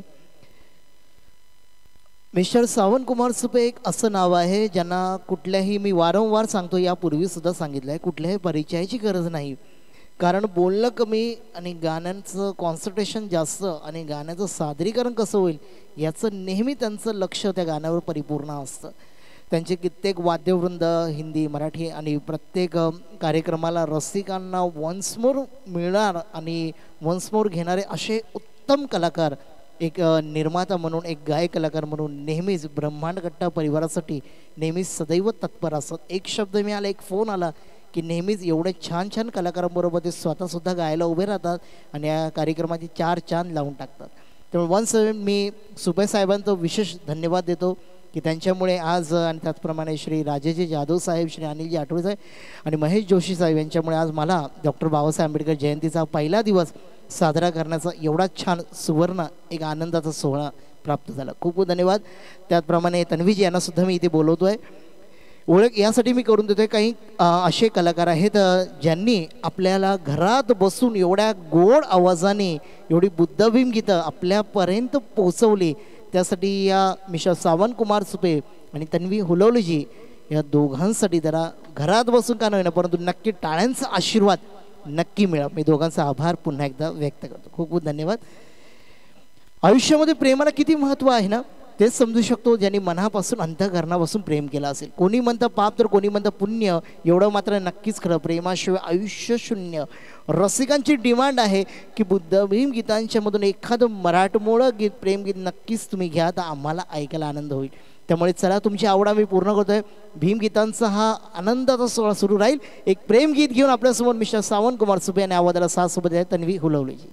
मिस्टर सावंत कुमार सुबे एक असं नाव आहे ज्यांना कुठल्याही, मी वारंवार सांगतो यापूर्वी सुद्धा सांगितलं आहे, कुठल्याही परिचयाची गरज नाही. कारण बोलणं कमी आणि गाण्यांचं कॉन्सन्ट्रेशन जास्त आणि गाण्याचं सादरीकरण कसं होईल याचं नेहमी त्यांचं लक्ष त्या गाण्यावर परिपूर्ण असतं. त्यांचे कित्येक वाद्यवृंद हिंदी मराठी आणि प्रत्येक कार्यक्रमाला रसिकांना वन्स मोर मिळणार आणि वन्स मोर घेणारे असे उत्तम कलाकार, एक निर्माता म्हणून, एक गायक कलाकार म्हणून नेहमीच ब्रह्मांडकट्टा परिवारासाठी नेहमीच सदैव तत्पर असतात. एक शब्द मी आला, एक फोन आला की नेहमीच एवढे छान छान कलाकारांबरोबर ते स्वतःसुद्धा गायला उभे राहतात आणि या कार्यक्रमाची चार चांद लावून टाकतात. त्यामुळे वन्स मी सुबे साहेबांचं विशेष धन्यवाद देतो की त्यांच्यामुळे आज, आणि त्याचप्रमाणे श्री राजेजी जाधव साहेब, श्री अनिलजी आठवले साहेब आणि महेश जोशी साहेब यांच्यामुळे आज मला डॉक्टर बाबासाहेब आंबेडकर जयंतीचा पहिला दिवस साजरा करण्याचा एवढा छान सुवर्ण एक आनंदाचा सोहळा प्राप्त झाला. खूप खूप धन्यवाद. त्याचप्रमाणे तन्वीजी यांनासुद्धा मी इथे बोलवतो आहे. ओळख यासाठी मी करून देतो आहे, काही असे कलाकार आहेत ज्यांनी आपल्याला घरात बसून एवढ्या गोड आवाजाने एवढी बुद्धभीम गीतं आपल्यापर्यंत पोचवली. त्यासाठी या मिस्टर सावंत कुमार सुपे आणि तन्वी हुलवलीजी या दोघांसाठी जरा घरात बसून का नाही ना, परंतु नक्की टाळ्यांचा आशीर्वाद नक्की मिळा. मी दोघांचा आभार पुन्हा एकदा व्यक्त करतो. खूप खूप धन्यवाद. आयुष्यामध्ये प्रेमाला किती महत्त्व आहे ना, तेच समजू शकतो ज्यांनी मनापासून अंतःकरणापासून प्रेम केलं असेल. कोणी म्हणतं पाप तर कोणी म्हणतं पुण्य. एवढं मात्र नक्कीच खरं, प्रेमाशिवाय आयुष्य शून्य. रसिकांची डिमांड आहे की बुद्ध भीम गीतांच्यामधून एखादं मराठमोळं गीत प्रेमगीत नक्कीच तुम्ही घ्या, तर आम्हाला ऐकायला आनंद होईल. त्यामुळे चला तुमची आवड आम्ही पूर्ण करतोय. भीमगीतांचा हा आनंदाचा सोहळा सुरू राहील. एक प्रेमगीत घेऊन आपल्यासमोर मिस्टर सावंत कुमार सुबे आणि आवाजाला साथ सोबत आहे तन्वी हुलवलीजी.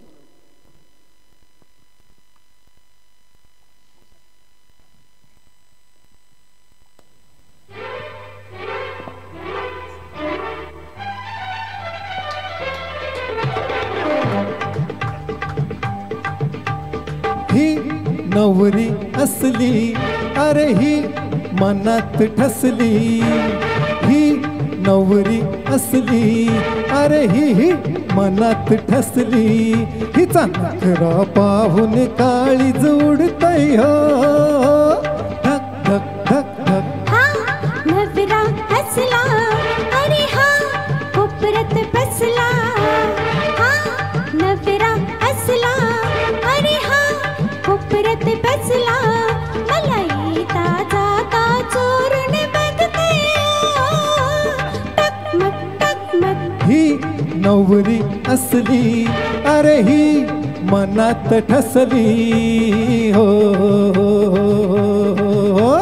ही नवरी असली अरे ही मनात ठसली. ही नवरी असली अरे ही ही मनात ठसली. हिचा नखरा पाहून काळी जोडतय हो. धक धक धक धक. हा नवरा हसला अरे हा कोपऱ्यात बसला. हा नवरा हसला अरे हा कोपऱ्यात बसला. मला येता जाता चोरून बघते टकमक टकमक. ही नवरी असली अरे ही मनात ठसली हो, हो, हो, हो, हो.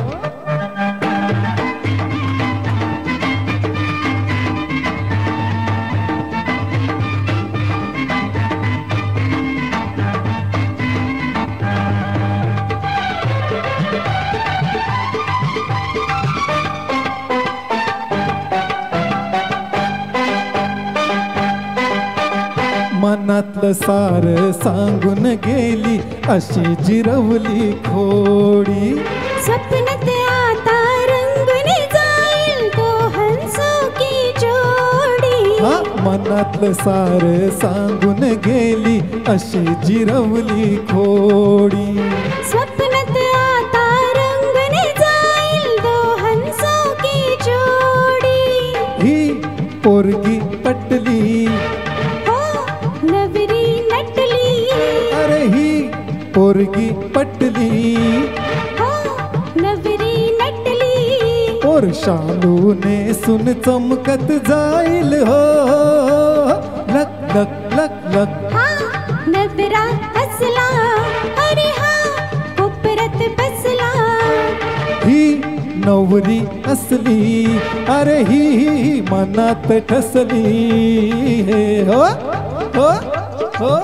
मनातलं सार सांगून गेली अशी जिरवली खोडी. स्वप्नात आता रंगून जाईल तो हंसो की जोडी. हा मनातलं सार सांगून गेली अशी जिरवली खोडी. स्वप्नात आता रंगून जाईल तो हंसो की जोडी. ही पोरगी पटली नवरी नटली. अरे ही पोरगी पटली हो नवरी नटली. और शालूने सुन चमकत जाईल हो. लक लक लक लक. हा नवरा हसला अरे हा कोपऱ्यात बसला. ही नवरी असली अरे ही ही मनात ठसली हे हो हो हो.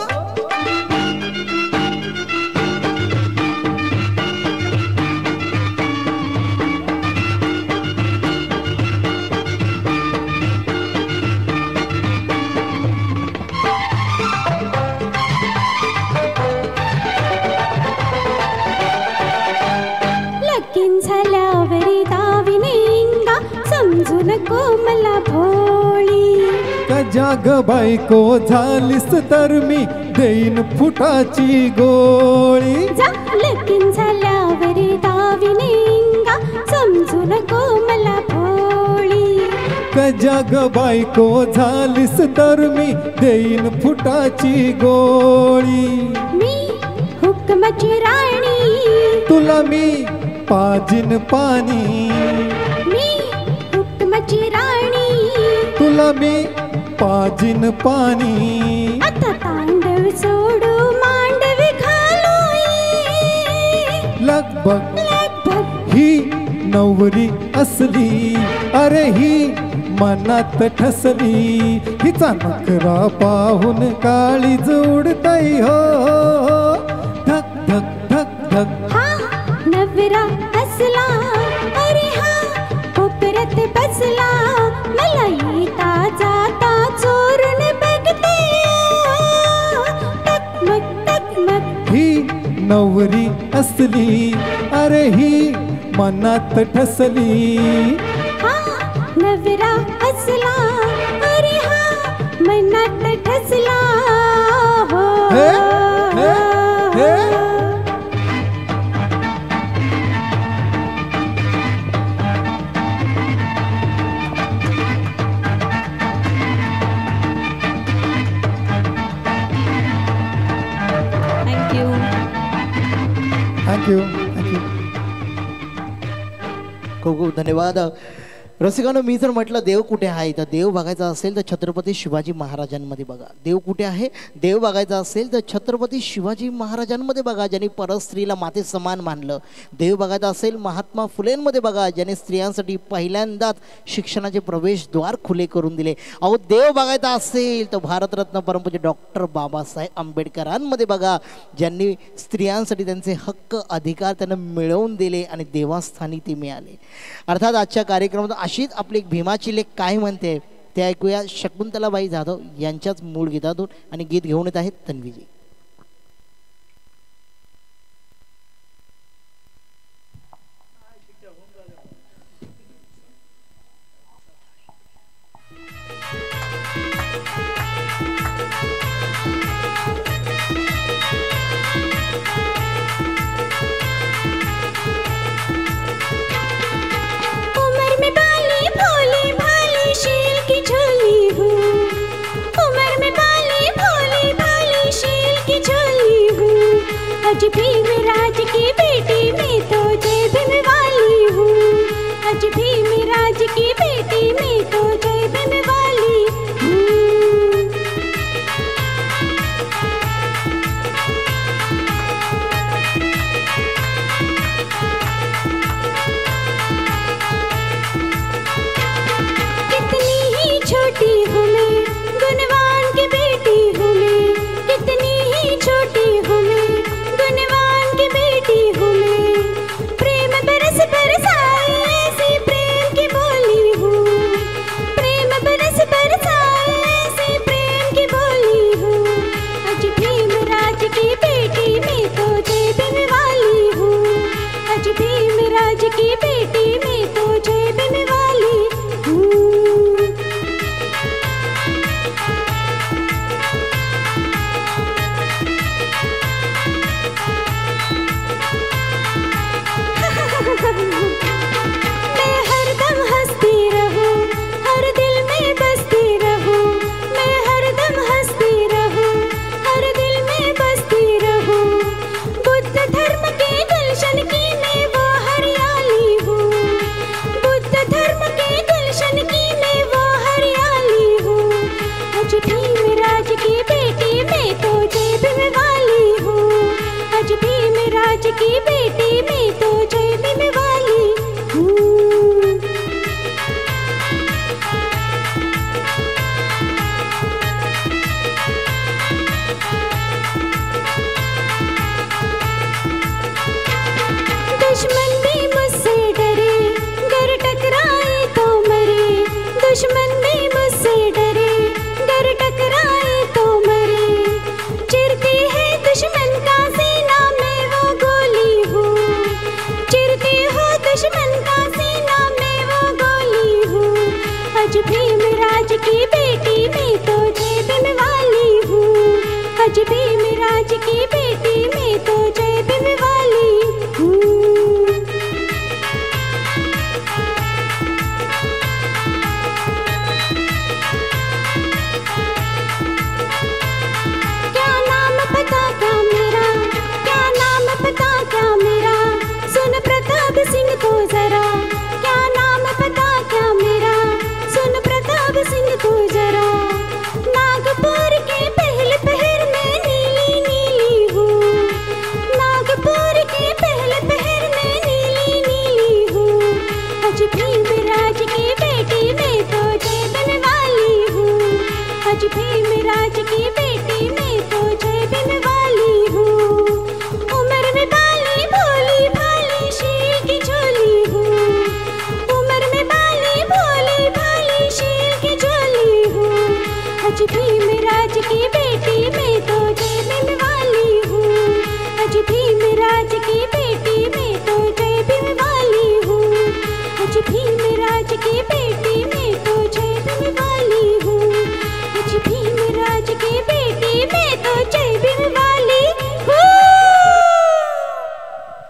लगीन झाल्यावरी दाविने इंगा समजू नको मला भोळी. कजा ग बायको झालीस तर मी देईन फुटाची गोळी. जा लगीन झाल्यावरी दाविने इंगा समजू नको मला भोळी. कजा ग बायको झालीस तर मी देईन फुटाची गोळी. मी हुकमाची राणी तुला मी पाजीन पाणी. मी हुकमाची राणी तुला मी पाजीन पाणी. आता तांडव सोडू मांडव घालू. लगबग लगबग ही नवरी असली अरे ही मनात ठसली. हिचा नखरा पाहून काळी जोडतय हो. धक धक धक धक. हा नवरा हसला अरे हा कोपऱ्यात बसला. मला येता जाता चोरून बघते टकमक टकमक. ही नवरी असली अरे ही मनात ठसली. हा नवरा हसला अरे हा मनात ठसला हो. हे, हे, हे. थँक्यू. Thank you thank you. खूप खूप धन्यवाद. रसिकांनो, मी जर म्हटलं देव कुठे आहे, तर देव बघायचा असेल तर छत्रपती शिवाजी महाराजांमध्ये बघा. देव कुठे आहे, देव बघायचा असेल तर छत्रपती शिवाजी महाराजांमध्ये बघा, ज्यांनी परस्त्रीला माते समान मानलं. देव बघायचा असेल महात्मा फुलेंमध्ये बघा, ज्याने स्त्रियांसाठी पहिल्यांदाच शिक्षणाचे प्रवेशद्वार खुले करून दिले. अहो, देव बघायचा असेल तर भारतरत्न परमपूज्य डॉक्टर बाबासाहेब आंबेडकरांमध्ये बघा, ज्यांनी स्त्रियांसाठी त्यांचे हक्क अधिकार त्यांना मिळवून दिले आणि देवस्थानी ते मिळाले. अर्थात आजच्या कार्यक्रमात अशीच आपली एक भीमाची लेख काय म्हणते ते ऐकूया शकुंतलाबाई जाधव यांच्याच मूळ गीतातून. आणि गीत घेऊन येत आहेत तन्वीजी. आज भीमराज की बेटी मैं तो जय भीम वाली हूँ. आज भीमराज की बेटी मैं तो जय भीम वाली हूँ. कितनी ही छोटी हूँ मैं, गुणवान की बेटी हूँ मैं. कितनी ही छोटी हूँ मैं, गुणवान की बेटी हूँ मैं. प्रेम बरस बरसाए ऐसी प्रेम की बोली हूँ. प्रेम बरस बरसाए ऐसी प्रेम की बोली हूँ. आज भीमराज की बेटी मैं तो जय भीम वाली हूँ. आज भीमराज की बेटी मैं तो जय भीम वाली हूँ. मैं हरदम हंसती रहूं, हर दिल में बसती रहूं. मैं हरदम हंसती रहूं, हर दिल में बसती रहूं. बुद्ध धर्म के गुलशन की मैं वो हरियाली हूँ. बुद्ध धर्म के गुलशन की मैं वो हरियाली हूँ. आज भीमराज की बेटी मैं तो जय भीम वाली हूँ. आज भीमराज की बेटी मैं तो जय भीम वाली हूँ. दुश्मन भी मुझसे डरे, गर टकराए तो मरे. दुश्मन भी मुझसे डरे, गर टकराए तो मरे. चिरती है दुश्मन का सीना मैं वो गोली हूँ. चिरती हो दुश्मन का सीना मैं वो गोली हूँ. आज भीमराज की बेटी मैं तो जय भीम वाली हूँ. आज भीमराज की बेटी मैं तो जय भीम वाली हूँ. क्या नाम पता क्या मेरा, क्या नाम पता क्या मेरा. सुन प्रताप सिंह तो जरा, क्या नाम पता क्या मेरा. सुन प्रताप सिंह तो जरा. नागपुर के पहले पहर में नीली नीली हूँ. नागपुर के पहले पहर में नीली नीली हूँ. आज भीमराज की बेटी मैं तो जय भीम वाली हूँ. आज भीमराज की बेटी मैं तो जय भीम वाली हूँ. उम्र में बाली भोली भाली शील की झोली हूँ. उम्र में बाली भोली भाली शील की झोली हूँ. आज भीमराज की बेटी मैं तो जय भीम वाली हूँ. आज भीमराज की बेटी मैं तो जय भीम वाली हूँ. आज भीमराज की बेटी मैं तो जय भीम वाली हूँ. आज भीमराज की बेटी मैं तो जय भीम वाली हूँ.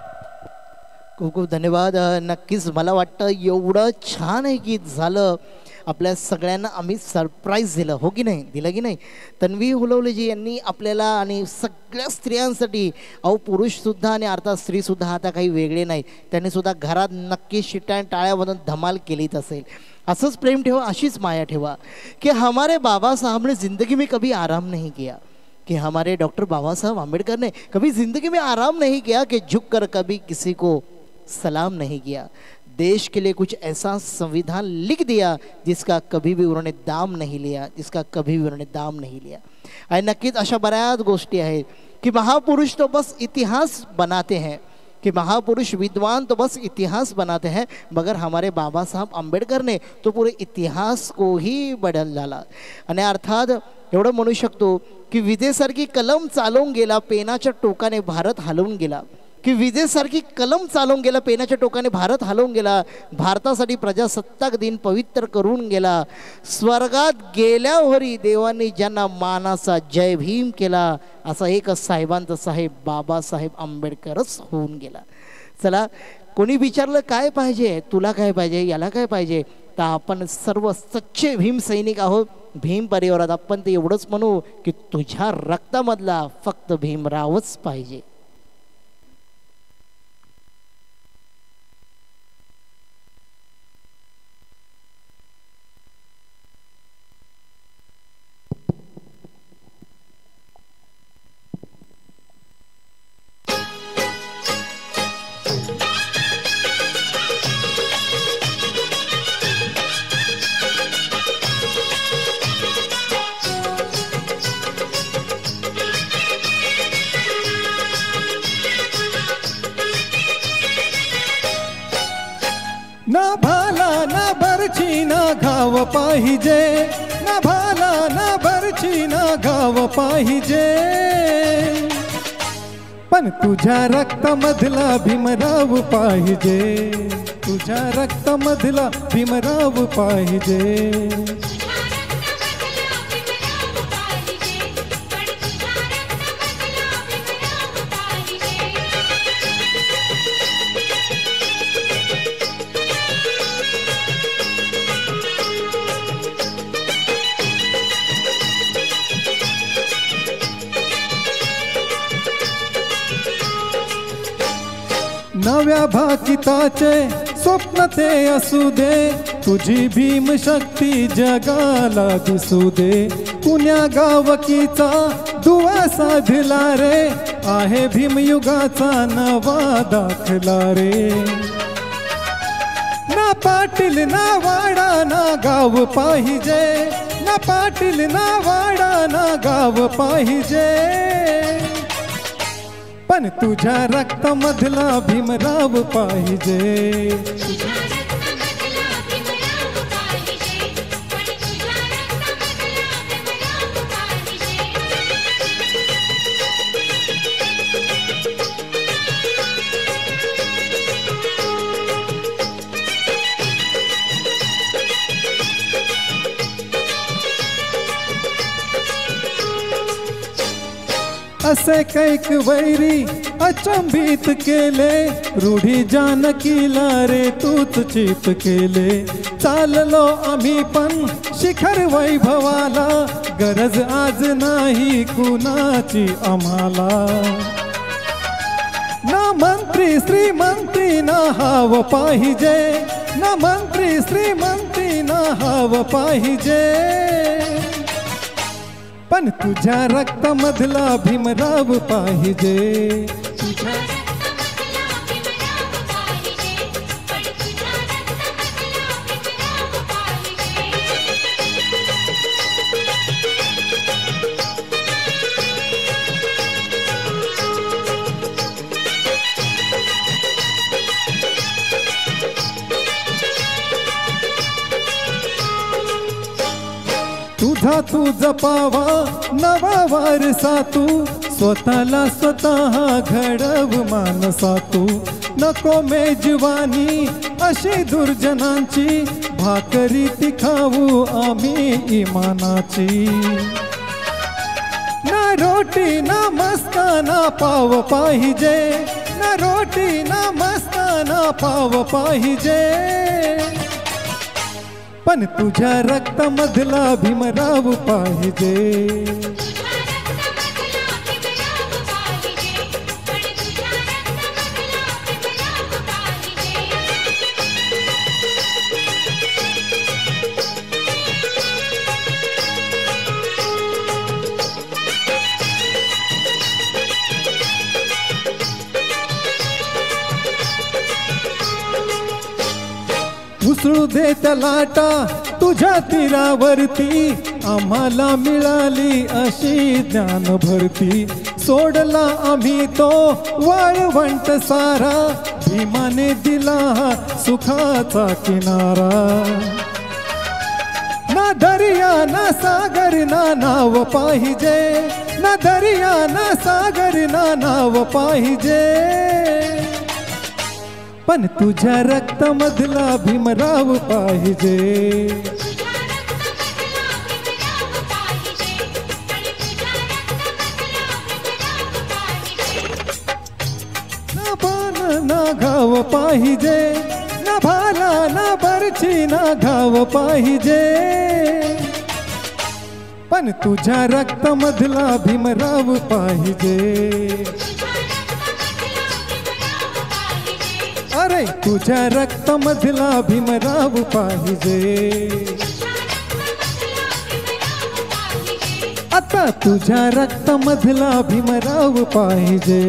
खूप खूप धन्यवाद. नक्कीच मला वाटतं एवढं छान हे गीत झालं आपल्या सगळ्यांना आम्ही सरप्राईज दिलं, हो की नाही, दिलं की नाही. तन्वी हुलवलेजी यांनी आपल्याला आणि सगळ्या स्त्रियांसाठी, अहो पुरुषसुद्धा आणि अर्थात स्त्रीसुद्धा आता काही वेगळे नाही, त्यांनी सुद्धा घरात नक्की शिट्ट्या टाळ्यामधून धमाल केलीच असेल. असंच प्रेम ठेवा, अशीच माया ठेवा. कि हमारे बाबा साहब ने ज़िंदगी में कभी आराम नहीं किया, कि हमारे डॉक्टर बाबा साहब आम्बेडकर ने कभी ज़िंदगी में आराम नहीं किया, कि झुक कर कभी किसी को सलाम नहीं किया. देश के लिए कुछ ऐसा संविधान लिख दिया जिसका कभी भी उन्होंने दाम नहीं लिया, जिसका कभी भी उन्होंने दाम नहीं लिया. आणि नक्कीच अशा बऱ्याच गोष्टी आहेत की महापुरुष तो बस इतिहास बनाते हैं, कि महापुरुष विद्वान तो बस इतिहास बनाते हैं, मगर हमारे बाबा साहब आंबेडकर ने तो पूरे इतिहास को ही बदल डाला. आणि अर्थात एवढं म्हणू शकतो की विजेसारखी कलम चालवून गेला, पेनाच्या टोकाने भारत हलवून गेला. की विजेसारखी कलम चालवून गेला, पेनाच्या टोकाने भारत हलवून गेला. भारतासाठी प्रजासत्ताक दिन पवित्र करून गेला. स्वर्गात गेल्यावरही देवांनी ज्यांना मानाचा जय भीम केला, असा एक साहेबांचा साहेब बाबासाहेब आंबेडकरच होऊन गेला. चला, कोणी विचारलं काय पाहिजे, तुला काय पाहिजे, याला काय पाहिजे, तर आपण सर्व सच्चे भीम सैनिक आहोत. भीम परिवारात आपण ते एवढंच म्हणू की तुझ्या रक्तामधला फक्त भीमरावच पाहिजे. ना भाला ना बरची ना घाव पाहिजे, ना भाला ना बरची ना घाव पाहिजे, पण तुझ्या रक्तामधला भीमराव पाहिजे, तुझ्या रक्तामधला भीमराव पाहिजे. नव्या भाकिताचे स्वप्न ते असू दे, तुझी भीम शक्ती जगाला दिसू दे. पुण्या गावकीचा दुवा साधला रे, आहे भीमयुगाचा नवा दाखला रे. ना पाटील ना वाडा ना गाव पाहिजे, ना पाटील ना वाडा ना गाव पाहिजे, पण तुझ्या रक्तामधला भीमराव पाहिजे. असे कैक वैरी अचंबित केले, रूढी जानकीला रे तूच चित केले. चाललो आम्ही पण शिखर वैभवाला, गरज आज नाही कुणाची आम्हाला. ना मंत्री श्रीमंती ना हाव पाहिजे, ना मंत्री श्रीमंती ना हाव पाहिजे, पण तुझ्या रक्तामधला भीमराव पाहिजे. तुझा तू जपावा नवा वारसा, तू स्वतःला स्वतः घडव मानसा. तू नको मेजवानी अशी दुर्जनांची, भाकरी ती खाऊ आम्ही इमानाची. ना रोटी ना मस्ताना पाव पाहिजे, ना रोटी ना मस्ताना पाव पाहिजे, पण तुझ्या रक्तामधला भीमराव पाहिजे. उसळू दे त्या लाटा तुझ्या तीरावरती, आम्हाला मिळाली अशी ज्ञान भरती. सोडला आम्ही तो वाळवंट सारा, भीमाने दिला सुखाचा किनारा. ना दर्या ना सागर ना नाव पाहिजे, ना दर्या ना सागर ना नाव पाहिजे. पण तुझ्या रक्तामधला भीमराव पाहिजे. ना बाण ना घाव पाहिजे, ना भाला ना बरची ना घाव पाहिजे. पण तुझ्या रक्तामधला भीमराव पाहिजे. अरे तुझ्या रक्तामधला भीमराव पाहिजे. आता तुझ्या रक्तामधला भीमराव पाहिजे.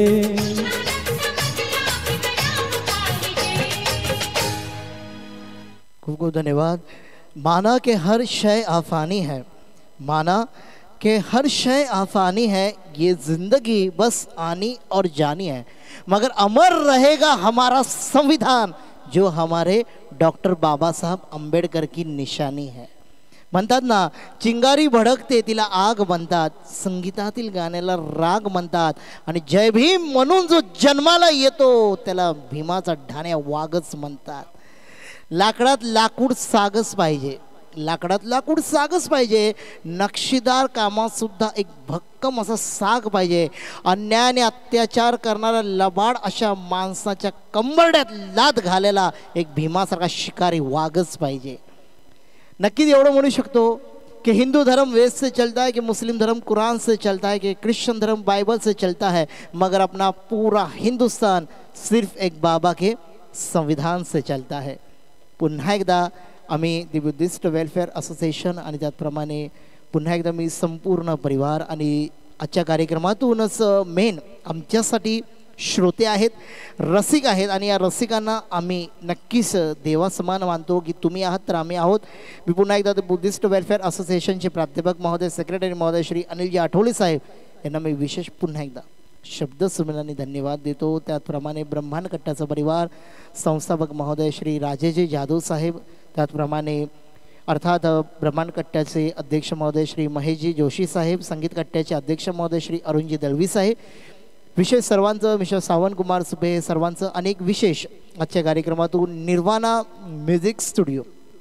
खूब खूब धन्यवाद. माना कि हर शय आफानी है, माना कि हर शय आफानी है, ये जिंदगी बस आनी और जानी है, मगर अमर रहेगा हमारा संविधान जो हमारे डॉक्टर बाबासाहेब आंबेडकर की निशानी है. म्हणतात ना, चिंगारी भडकते तिला आग म्हणतात, संगीतातील गाण्याला राग म्हणतात, आणि जय भीम म्हणून जो जन्माला येतो त्याला भीमाचा ढाण्या वागच म्हणतात. लाकडात लाकूड सागच पाहिजे, लाकडात लाकूड सागच पाहिजे. नक्षीदार कामात सुद्धा एक भक्कम असा साग पाहिजे. अन्यायाने अत्याचार करणारा लबाड अशा माणसाच्या कंबरड्यात लात घालायला एक भीमासारखा शिकारी वागच पाहिजे. नक्कीच एवढं म्हणू शकतो कि हिंदू धर्म वेद से चलता है, कि मुस्लिम धर्म कुरान से चलता है, कि क्रिश्चियन धर्म बाइबल से चलता है, मगर अपना पूरा हिंदुस्तान सिर्फ एक बाबा के संविधान से चलता है. पुन्हा एकदा आम्ही दी बुद्धिस्ट वेलफेअर असोसिएशन आणि त्याचप्रमाणे पुन्हा एकदा मी संपूर्ण परिवार आणि आजच्या कार्यक्रमातूनच मेन आमच्यासाठी श्रोते आहेत, रसिक आहेत, आणि या रसिकांना आम्ही नक्कीच देवासमान मानतो की तुम्ही आहात तर आम्ही आहोत. मी पुन्हा एकदा बुद्धिस्ट वेलफेअर असोसिएशनचे प्राध्यापक महोदय, सेक्रेटरी महोदय श्री अनिलजी आठवले साहेब यांना मी विशेष पुन्हा एकदा शब्द सुमिलाने धन्यवाद देतो. त्याचप्रमाणे ब्रह्मांड कट्टाचा परिवार संस्थापक महोदय श्री राजेजी जाधव साहेब, त्याचप्रमाणे अर्थात ब्रह्मांड कट्ट्याचे अध्यक्ष महोदय श्री महेशजी जोशी साहेब, संगीत कट्ट्याचे अध्यक्ष महोदय श्री अरुणजी दळवी साहेब, विशेष सर्वांचं मिस्टर सावंत कुमार सुपे, सर्वांचं अनेक विशेष आजच्या कार्यक्रमातून निर्वाणा म्युझिक स्टुडिओ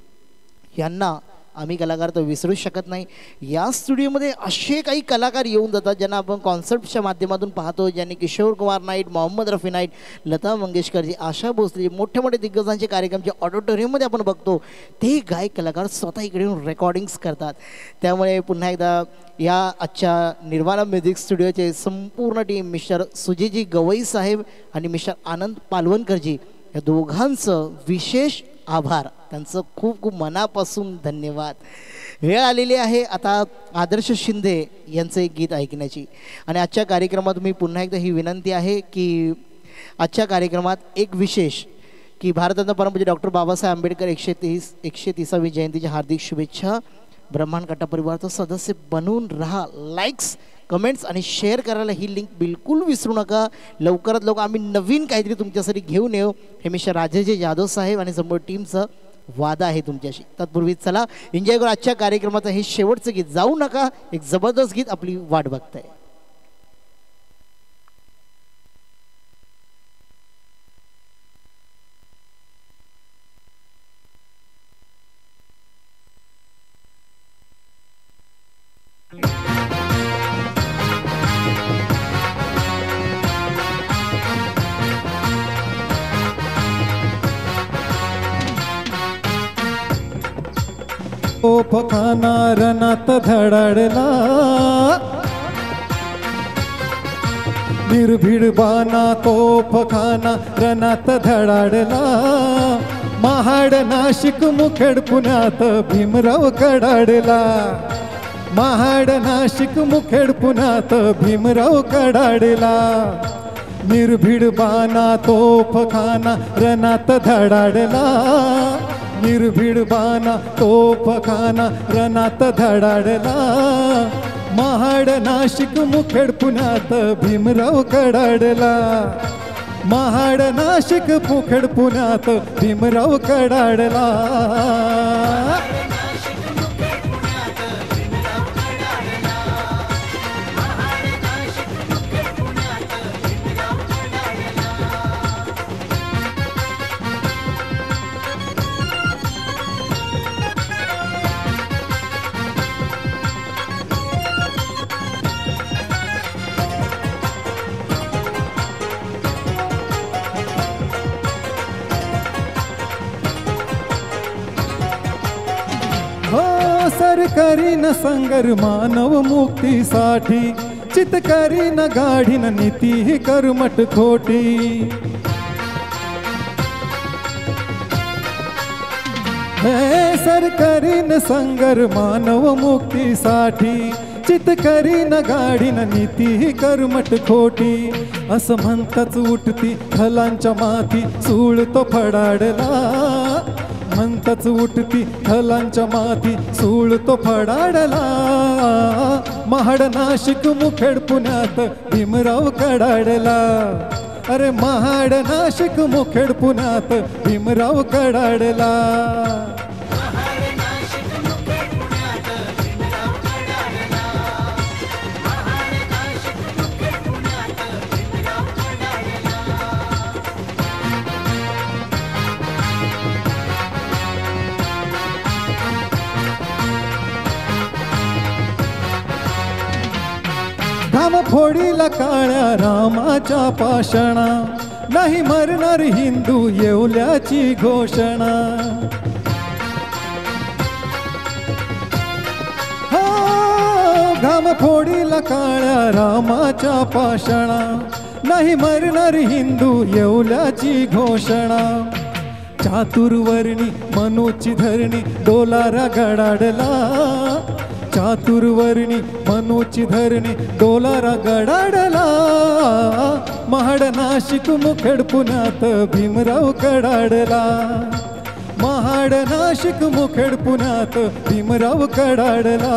यांना आम्ही कलाकार तर विसरूच शकत नाही. या स्टुडिओमध्ये असे काही कलाकार येऊन जातात ज्यांना आपण कॉन्सर्टच्या माध्यमातून पाहतो, ज्यांनी किशोर कुमार नाईट, मोहम्मद रफी नाईट, लता मंगेशकरजी, आशा भोसले, मोठे मोठे दिग्गजांचे कार्यक्रम जे ऑडिटोरियममध्ये आपण बघतो ते गायक कलाकार स्वतः इकडे येऊन रेकॉर्डिंग्स करतात. त्यामुळे पुन्हा एकदा या आजच्या निर्वाणा म्युझिक स्टुडिओचे संपूर्ण टीम मिस्टर सुजीजी गवई साहेब आणि मिस्टर आनंद पालवणकरजी या दोघांचं विशेष आभार, त्यांचं खूप खूप मनापासून धन्यवाद. वेळ आलेली आहे आता आदर्श शिंदे यांचं एक गीत ऐकण्याची, आणि आजच्या कार्यक्रमात मी पुन्हा एकदा ही विनंती आहे की आजच्या कार्यक्रमात एक विशेष की भारतरत्न परमपूज्य डॉक्टर बाबासाहेब आंबेडकर एकशे तीस एकशे तीसावी जयंतीच्या हार्दिक शुभेच्छा. ब्रह्मांड कट्टा परिवाराचा सदस्य बनून राहा. लाईक्स, कमेंट्स आणि शेअर करायला ही लिंक बिलकुल विसरू नका. लवकरात लवकर आम्ही नवीन काहीतरी तुमच्यासाठी घेऊन येऊ, हे मिस्टर राजेजी जाधव साहेब आणि संपूर्ण टीमचं वादा आहे तुमच्याशी. तत्पूर्वी चला एन्जॉय करू आजच्या कार्यक्रमाचं हे शेवटचं गीत. जाऊ नका, एक जबरदस्त गीत आपली वाट बघताय. तोफखाना रणात धडाडला, निर्भीड बाणा तोफखाना रणात धडाडला, महाड नाशिक मुखेड पुण्यात भीमराव कडाडला, महाड नाशिक मुखेड पुण्यात भीमराव कडाडला, निर्भीड बाणा तोफखाना रणात धडाडला, निर्भीड बाणा तोफखाना रणात धडाडला, महाड नाशिक मुखेड पुण्यात भीमराव कडाडला, महाड नाशिक मुखेड पुण्यात भीमराव कडाडला. सरकारी न संगर मानव मुक्तीसाठी, चितकरी न गाढी न नीती ही कर्मट खोटी, हे सरकारी न संगर मानव मुक्तीसाठी, चितकरी न गाढी न नीती ही कर्मट खोटी, असं म्हणताच उठती खलांच्या माथी सूळ तो फडाडला, म्हणताच उठती खलांच्या माथी सूळ तो फडाडला, महाड नाशिक मुखेड पुण्यात भीमराव कडाडला, अरे महाड नाशिक मुखेड पुण्यात भीमराव कडाडला. घाम फोडीला काळ्या रामाच्या पाषाणा, नाही मरणार हिंदू येवल्याची घोषणा, हो घाम फोडीला काळ्या रामाच्या पाषाणा, नाही मरणार हिंदू येवल्याची घोषणा, चातुर्वर्णी मनोची धरणी डोलारा गडाडला, चातुर्वर्णी मनोची धरणी डोलारा गडाडला, महाड नाशिक मुखेड पुण्यात भीमराव कडाडला, महाड नाशिक मुखेड पुण्यात भीमराव कडाडला.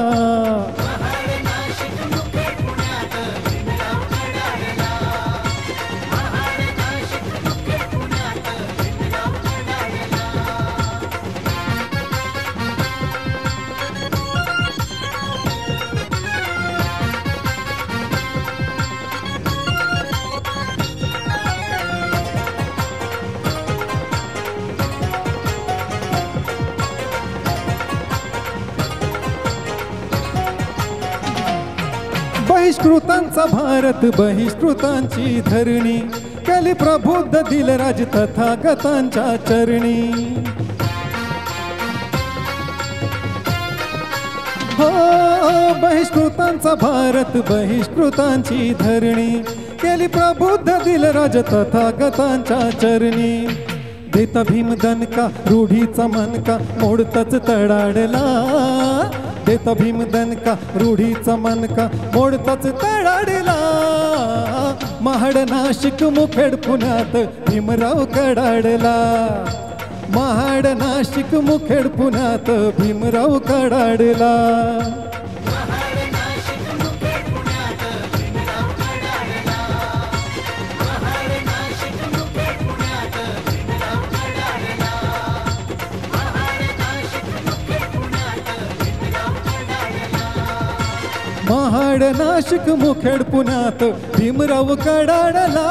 बहिष्कृतांचा भारत बहिष्कृतांची धरणी, कली प्रबुद्ध दिलराज तथागतांच्या चरणी, हो बहिष्कृतांचा भारत बहिष्कृतांची धरणी, केली प्रबुद्ध दिलराज तथागतांच्या चरणी, देता भीम दणका रूढीचा मनका मोडताच तडाडला, देता भीम दणका रूढीचा मनका मोडताच तडाडला, महाड नाशिक मुखेड पुण्यात भीमराव कडाडला, महाड नाशिक मुखेड पुण्यात भीमराव कडाडला. महाड नाशिक मुखेड पुण्यात भीमराव कडाडला.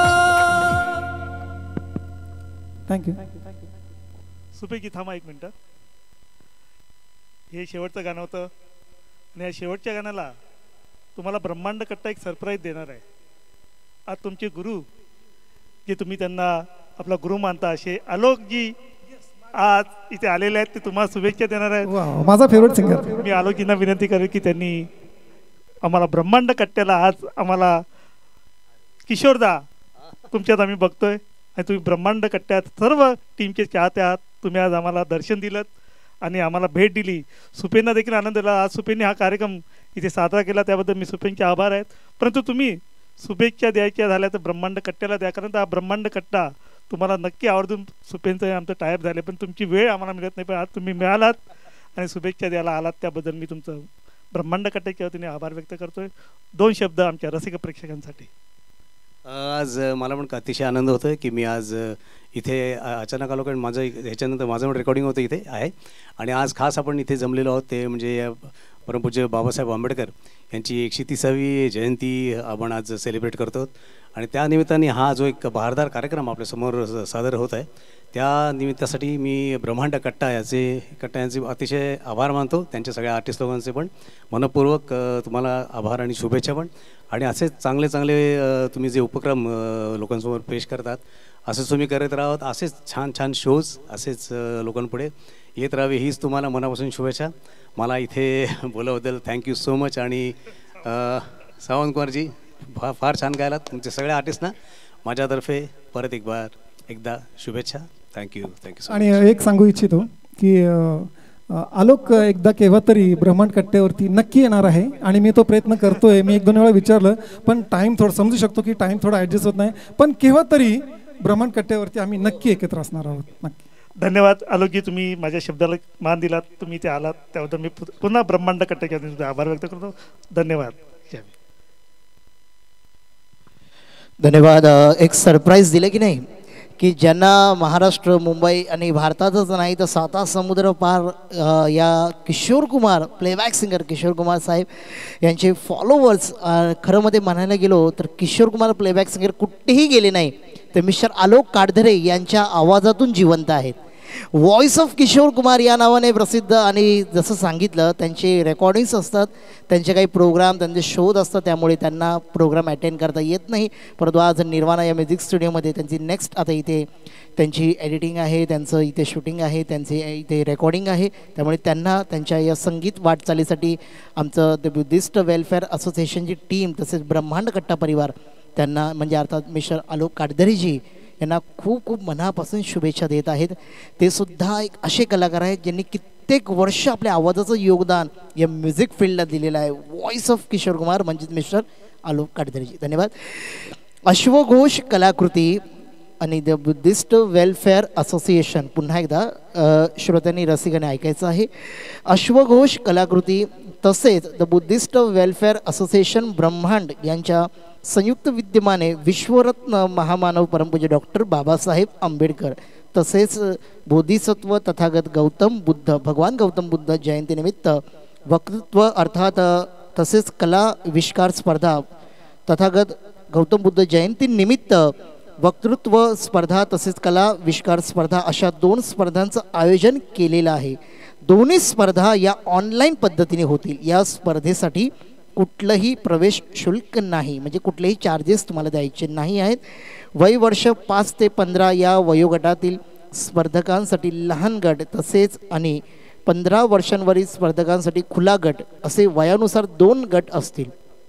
थँक्यू. सुपैकी थांबा एक मिनटं. हे शेवटचं गाणं होतं आणि या शेवटच्या गाण्याला तुम्हाला ब्रह्मांड कट्टा एक सरप्राईज देणार आहे. आज तुमचे गुरु जे तुम्ही त्यांना आपला गुरु मानता असे आलोकजी आज इथे आलेले आहेत ते तुम्हाला शुभेच्छा देणार आहेत. वा, माझा फेवरेट सिंगर. मी आलोकींना विनंती करेन की त्यांनी आम्हाला ब्रह्मांड कट्ट्याला आज आम्हाला किशोरदा तुमच्यात आम्ही बघतोय आणि तुम्ही ब्रह्मांड कट्ट्यात सर्व टीमचे चाहते आहात. तुम्ही आज आम्हाला दर्शन दिलं आणि आम्हाला भेट दिली. सुपेंना देखील आनंद दिला. आज सुपेंनी हा कार्यक्रम इथे साजरा केला त्याबद्दल मी सुपेंचे आभार आहेत. परंतु तुम्ही शुभेच्छा द्यायच्या झाल्या तर ब्रह्मांड कट्ट्याला द्या, कारण हा ब्रह्मांड कट्टा तुम्हाला नक्की आवडून सुपेंचं आमचं टायप झाले, पण तुमची वेळ आम्हाला मिळत नाही. पण आज तुम्ही मिळालात आणि शुभेच्छा द्यायला आलात त्याबद्दल मी तुमचं ब्रह्मांड कट्ट्याच्या वतीने आभार व्यक्त करतोय. दोन शब्द आमच्या रसिक प्रेक्षकांसाठी. आज मला पण अतिशय आनंद होतो आहे की मी आज इथे अचानक आलो, कारण माझं ह्याच्यानंतर माझं पण रेकॉर्डिंग होतं इथे आहे आणि आज खास आपण इथे जमलेलो आहोत ते म्हणजे परमपूज्य बाबासाहेब आंबेडकर यांची एकशे तीसावी जयंती आपण आज सेलिब्रेट करतो आणि त्या निमित्ताने हा जो एक बहारदार कार्यक्रम आपल्यासमोर सादर होत आहे त्या निमित्तासाठी मी ब्रह्मांड कट्टा याचे कट्टा यांचे अतिशय आभार मानतो. त्यांच्या सगळ्या आर्टिस्ट लोकांचे पण मनपूर्वक तुम्हाला आभार आणि शुभेच्छा पण. आणि असेच चांगले चांगले तुम्ही जे उपक्रम लोकांसमोर पेश करतात असेच तुम्ही करत राहात. असेच छान छान शोज असेच लोकांपुढे येत राहावे हीच तुम्हाला मनापासून शुभेच्छा. मला इथे बोलाबद्दल थँक्यू सो मच. आणि सावंतकुमारजी फार फार छान गायलात. तुमचे सगळ्या आर्टिस्टना माझ्यातर्फे परत एक बार एकदा शुभेच्छा. Thank you thank you. आणि एक सांगू इच्छितो की आलोक एकदा केव्हा तरी ब्रह्मांड कट्ट्यावरती नक्की येणार आहे आणि मी तो प्रयत्न करतोय. मी एक दोन वेळा विचारलं पण टाईम थोडं समजू शकतो की टाईम थोडा ॲडजस्ट होत नाही, पण केव्हा तरी ब्रह्मांड कट्ट्यावरती आम्ही नक्की एकत्र असणार आहोत. नक्की. धन्यवाद आलोकी, तुम्ही माझ्या शब्दाला मान दिलात, तुम्ही इथे आलात त्याबद्दल मी पुन्हा ब्रह्मांड कट्ट्याच्या वतीने आभार व्यक्त करतो. धन्यवाद. धन्यवाद. एक सरप्राईज दिलं की नाही की ज्यांना महाराष्ट्र मुंबई आणि भारतातच नाही तर साता समुद्र पार या किशोर कुमार प्लेबॅक सिंगर किशोर कुमार साहेब यांचे फॉलोवर्स खरं मध्ये म्हणायला गेलो तर किशोर कुमार प्लेबॅक सिंगर कुठेही गेले नाही तर मिस्टर आलोक काडधरे यांच्या आवाजातून जिवंत आहेत. व्हॉइस ऑफ किशोर कुमार या नावाने प्रसिद्ध आणि जसं सांगितलं त्यांचे रेकॉर्डिंग्स असतात, त्यांचे काही प्रोग्राम त्यांचे शोध असतात त्यामुळे त्यांना प्रोग्राम अटेंड करता येत नाही. परंतु आज निर्वाणा या म्युझिक स्टुडिओमध्ये त्यांची नेक्स्ट आता इथे त्यांची एडिटिंग आहे, त्यांचं इथे शूटिंग आहे, त्यांचे इथे रेकॉर्डिंग आहे. त्यामुळे त्यांना त्यांच्या या संगीत वाटचालीसाठी आमचं द बुद्धिस्ट वेलफेअर असोसिएशनची टीम तसेच ब्रह्मांड कट्टा परिवार त्यांना म्हणजे अर्थात मिस्टर आलोक काडधरेजी यांना खूप खूप मनापासून शुभेच्छा देत आहेत. ते सुद्धा एक असे कलाकार आहेत ज्यांनी कित्येक वर्ष आपल्या आवाजाचं योगदान या म्युझिक फील्डला दिलेलं आहे. व्हॉइस ऑफ किशोर कुमार म्हणजेच मिस्टर आलोक काडधरेजी. धन्यवाद. अश्वघोष कलाकृती आणि द बुद्धिस्ट वेलफेअर असोसिएशन पुन्हा एकदा श्रोत्यांनी रसिकाने ऐकायचं आहे. अश्वघोष कलाकृती तसेच द बुद्धिस्ट वेलफेअर असोसिएशन ब्रह्मांड यांच्या संयुक्त विद्यमाने विश्वरत्न महामानव परमपूज्य डॉक्टर बाबासाहेब आंबेडकर तसेच बोधिसत्व तथागत गौतम बुद्ध भगवान गौतम बुद्ध जयंतीनिमित्त वक्तृत्व अर्थात तसेच कला विष्कार स्पर्धा तथागत गौतम बुद्ध जयंतीनिमित्त वक्तृत्व स्पर्धा तसेच कला विष्कार स्पर्धा अशा दोन स्पर्धांचं आयोजन केलेलं आहे. दोन्ही स्पर्धा या ऑनलाईन पद्धतीने होतील. या स्पर्धेसाठी कुठलंही प्रवेश शुल्क नाही, म्हणजे कुठलेही चार्जेस तुम्हाला द्यायचे नाही आहेत. वय वर्ष पाच ते पंधरा या वयोगटातील स्पर्धकांसाठी लहान गट तसेच आणि पंधरा वर्षांवरील स्पर्धकांसाठी खुला गट असे वयानुसार दोन गट असतील.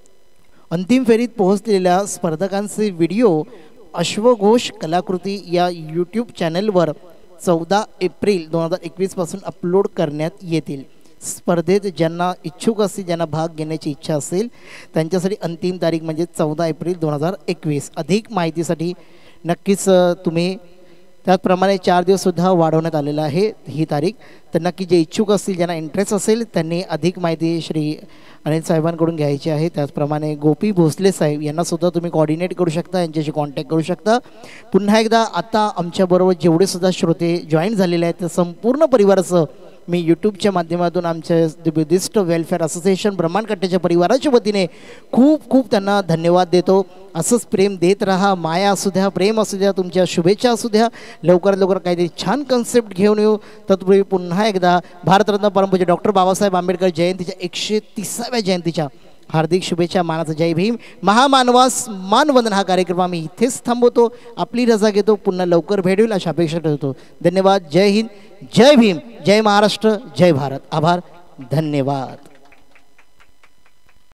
अंतिम फेरीत पोहोचलेल्या स्पर्धकांचे व्हिडिओ अश्वघोष कलाकृती या यूट्यूब चॅनलवर चौदा एप्रिल दोन हजार एकवीसपासून अपलोड करण्यात येतील. स्पर्धेत ज्यांना इच्छुक असतील ज्यांना भाग घेण्याची इच्छा असेल त्यांच्यासाठी अंतिम तारीख म्हणजे चौदा एप्रिल दोन हजार एकवीस. अधिक माहितीसाठी नक्कीच तुम्ही त्याचप्रमाणे चार दिवससुद्धा वाढवण्यात आलेलं आहे ही तारीख. तर नक्की जे इच्छुक असतील ज्यांना इंटरेस्ट असेल त्यांनी अधिक माहिती श्री अनिल साहेबांकडून घ्यायची आहे. त्याचप्रमाणे गोपी भोसले साहेब यांनासुद्धा तुम्ही कॉर्डिनेट करू शकता, यांच्याशी कॉन्टॅक्ट करू शकता. पुन्हा एकदा आता आमच्याबरोबर जेवढेसुद्धा श्रोते जॉईन झालेले आहेत त्या संपूर्ण परिवाराचं मी यूट्यूबच्या माध्यमातून आमच्या द बुद्धिस्ट वेलफेअर असोसिएशन ब्रह्मांड कट्ट्याच्या परिवाराच्या वतीने खूप खूप त्यांना धन्यवाद देतो. असंच प्रेम देत राहा. माया असू द्या, प्रेम असू द्या, तुमच्या शुभेच्छा असू द्या. लवकरात लवकर काहीतरी छान कन्सेप्ट घेऊन येऊ. तत्पूर्वी पुन्हा एकदा भारतरत्न परमपूज्य डॉक्टर बाबासाहेब आंबेडकर जयंतीच्या एकशे तिसाव्या जयंतीच्या हार्दिक शुभेच्छा. मानाचा जय भीम. महामानवास मानवंदन हा कार्यक्रम आम्ही इथेच थांबवतो. आपली रजा घेतो. पुन्हा लवकर भेट होईल अशा अपेक्षा ठेवतो. धन्यवाद. जय हिंद, जय भीम, जय महाराष्ट्र, जय भारत. आभार. धन्यवाद.